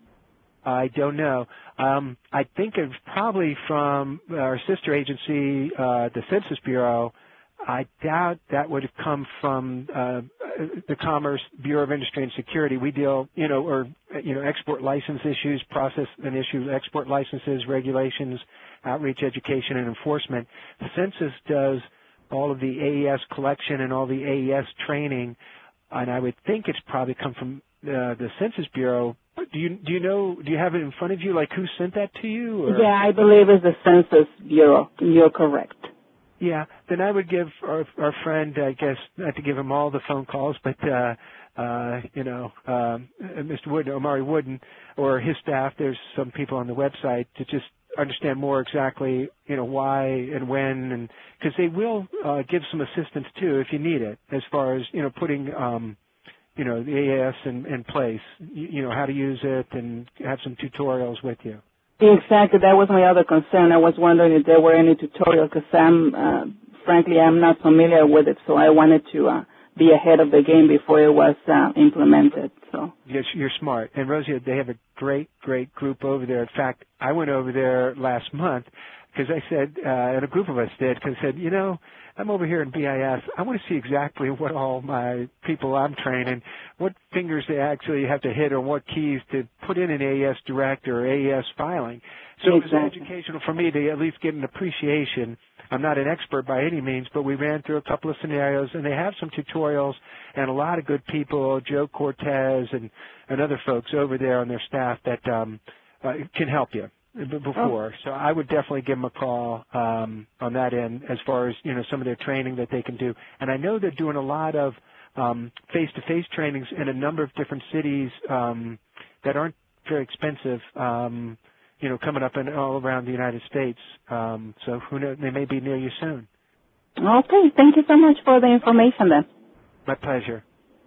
I don't know. Um, I think it's probably from our sister agency, uh, the Census Bureau. I doubt that would have come from uh, the Commerce Bureau of Industry and Security. We deal, you know, or you know, export license issues, process and issue export licenses, regulations, outreach, education, and enforcement. The Census does all of the A E S collection and all the A E S training, and I would think it's probably come from uh, the Census Bureau. Do you do you know? Do you have it in front of you? Like who sent that to you? Or? Yeah, I believe it's the Census Bureau. You're correct. Yeah, then I would give our, our friend, I guess, not to give him all the phone calls, but, uh, uh, you know, um, Mister Wooden, Omari Wooden, or his staff, there's some people on the website to just understand more exactly, you know, why and when, and because they will uh, give some assistance, too, if you need it, as far as, you know, putting, um, you know, the A E S in, in place, you, you know, how to use it and have some tutorials with you. Exactly. That was my other concern. I was wondering if there were any tutorials because I'm, uh, frankly, I'm not familiar with it, so I wanted to uh, be ahead of the game before it was uh, implemented. So yes, you're smart. And Rosie, they have a great, great group over there. In fact, I went over there last month because I said, uh, and a group of us did, because I said, you know, I'm over here in B I S. I want to see exactly what all my people I'm training, what fingers they actually have to hit or what keys to put in an A E S direct or A E S filing. So exactly. It was educational for me to at least get an appreciation. I'm not an expert by any means, but we ran through a couple of scenarios, and they have some tutorials and a lot of good people, Joe Cortez and, and other folks over there on their staff that um, uh, can help you before. Oh. So I would definitely give them a call um, on that end as far as, you know, some of their training that they can do. And I know they're doing a lot of um, face-to-face trainings in a number of different cities um, that aren't very expensive, um, you know, coming up in all around the United States. Um, so who knows, they may be near you soon. Okay. Thank you so much for the information then. My pleasure.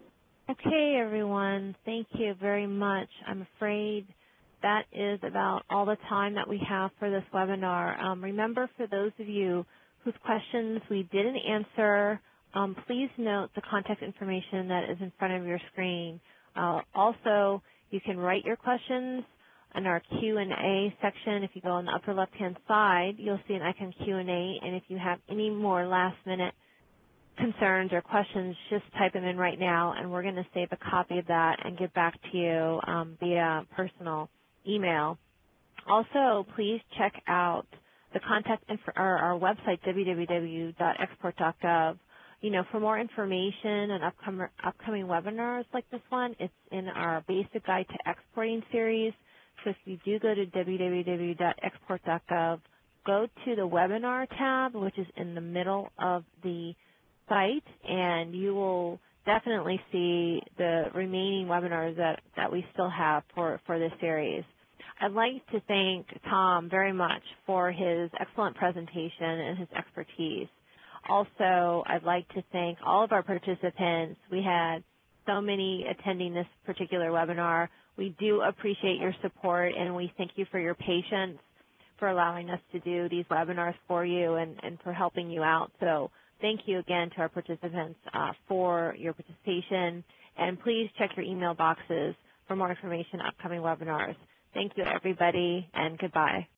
Okay, everyone. Thank you very much. I'm afraid that is about all the time that we have for this webinar. Um, remember, for those of you whose questions we didn't answer, um, please note the contact information that is in front of your screen. Uh, also, you can write your questions in our Q and A section. If you go on the upper left-hand side, you'll see an icon Q and A, and if you have any more last-minute concerns or questions, just type them in right now, and we're going to save a copy of that and get back to you um, via personal email. Also, please check out the contact info, or our website, w w w dot export dot gov. You know, for more information and upcoming, upcoming webinars like this one, it's in our Basic Guide to Exporting series. So if you do go to w w w dot export dot gov, go to the webinar tab, which is in the middle of the site, and you will definitely see the remaining webinars that, that we still have for, for this series. I'd like to thank Tom very much for his excellent presentation and his expertise. Also, I'd like to thank all of our participants. We had so many attending this particular webinar. We do appreciate your support, and we thank you for your patience for allowing us to do these webinars for you and, and for helping you out. So thank you again to our participants uh, for your participation, and please check your email boxes for more information on upcoming webinars. Thank you, everybody, and goodbye.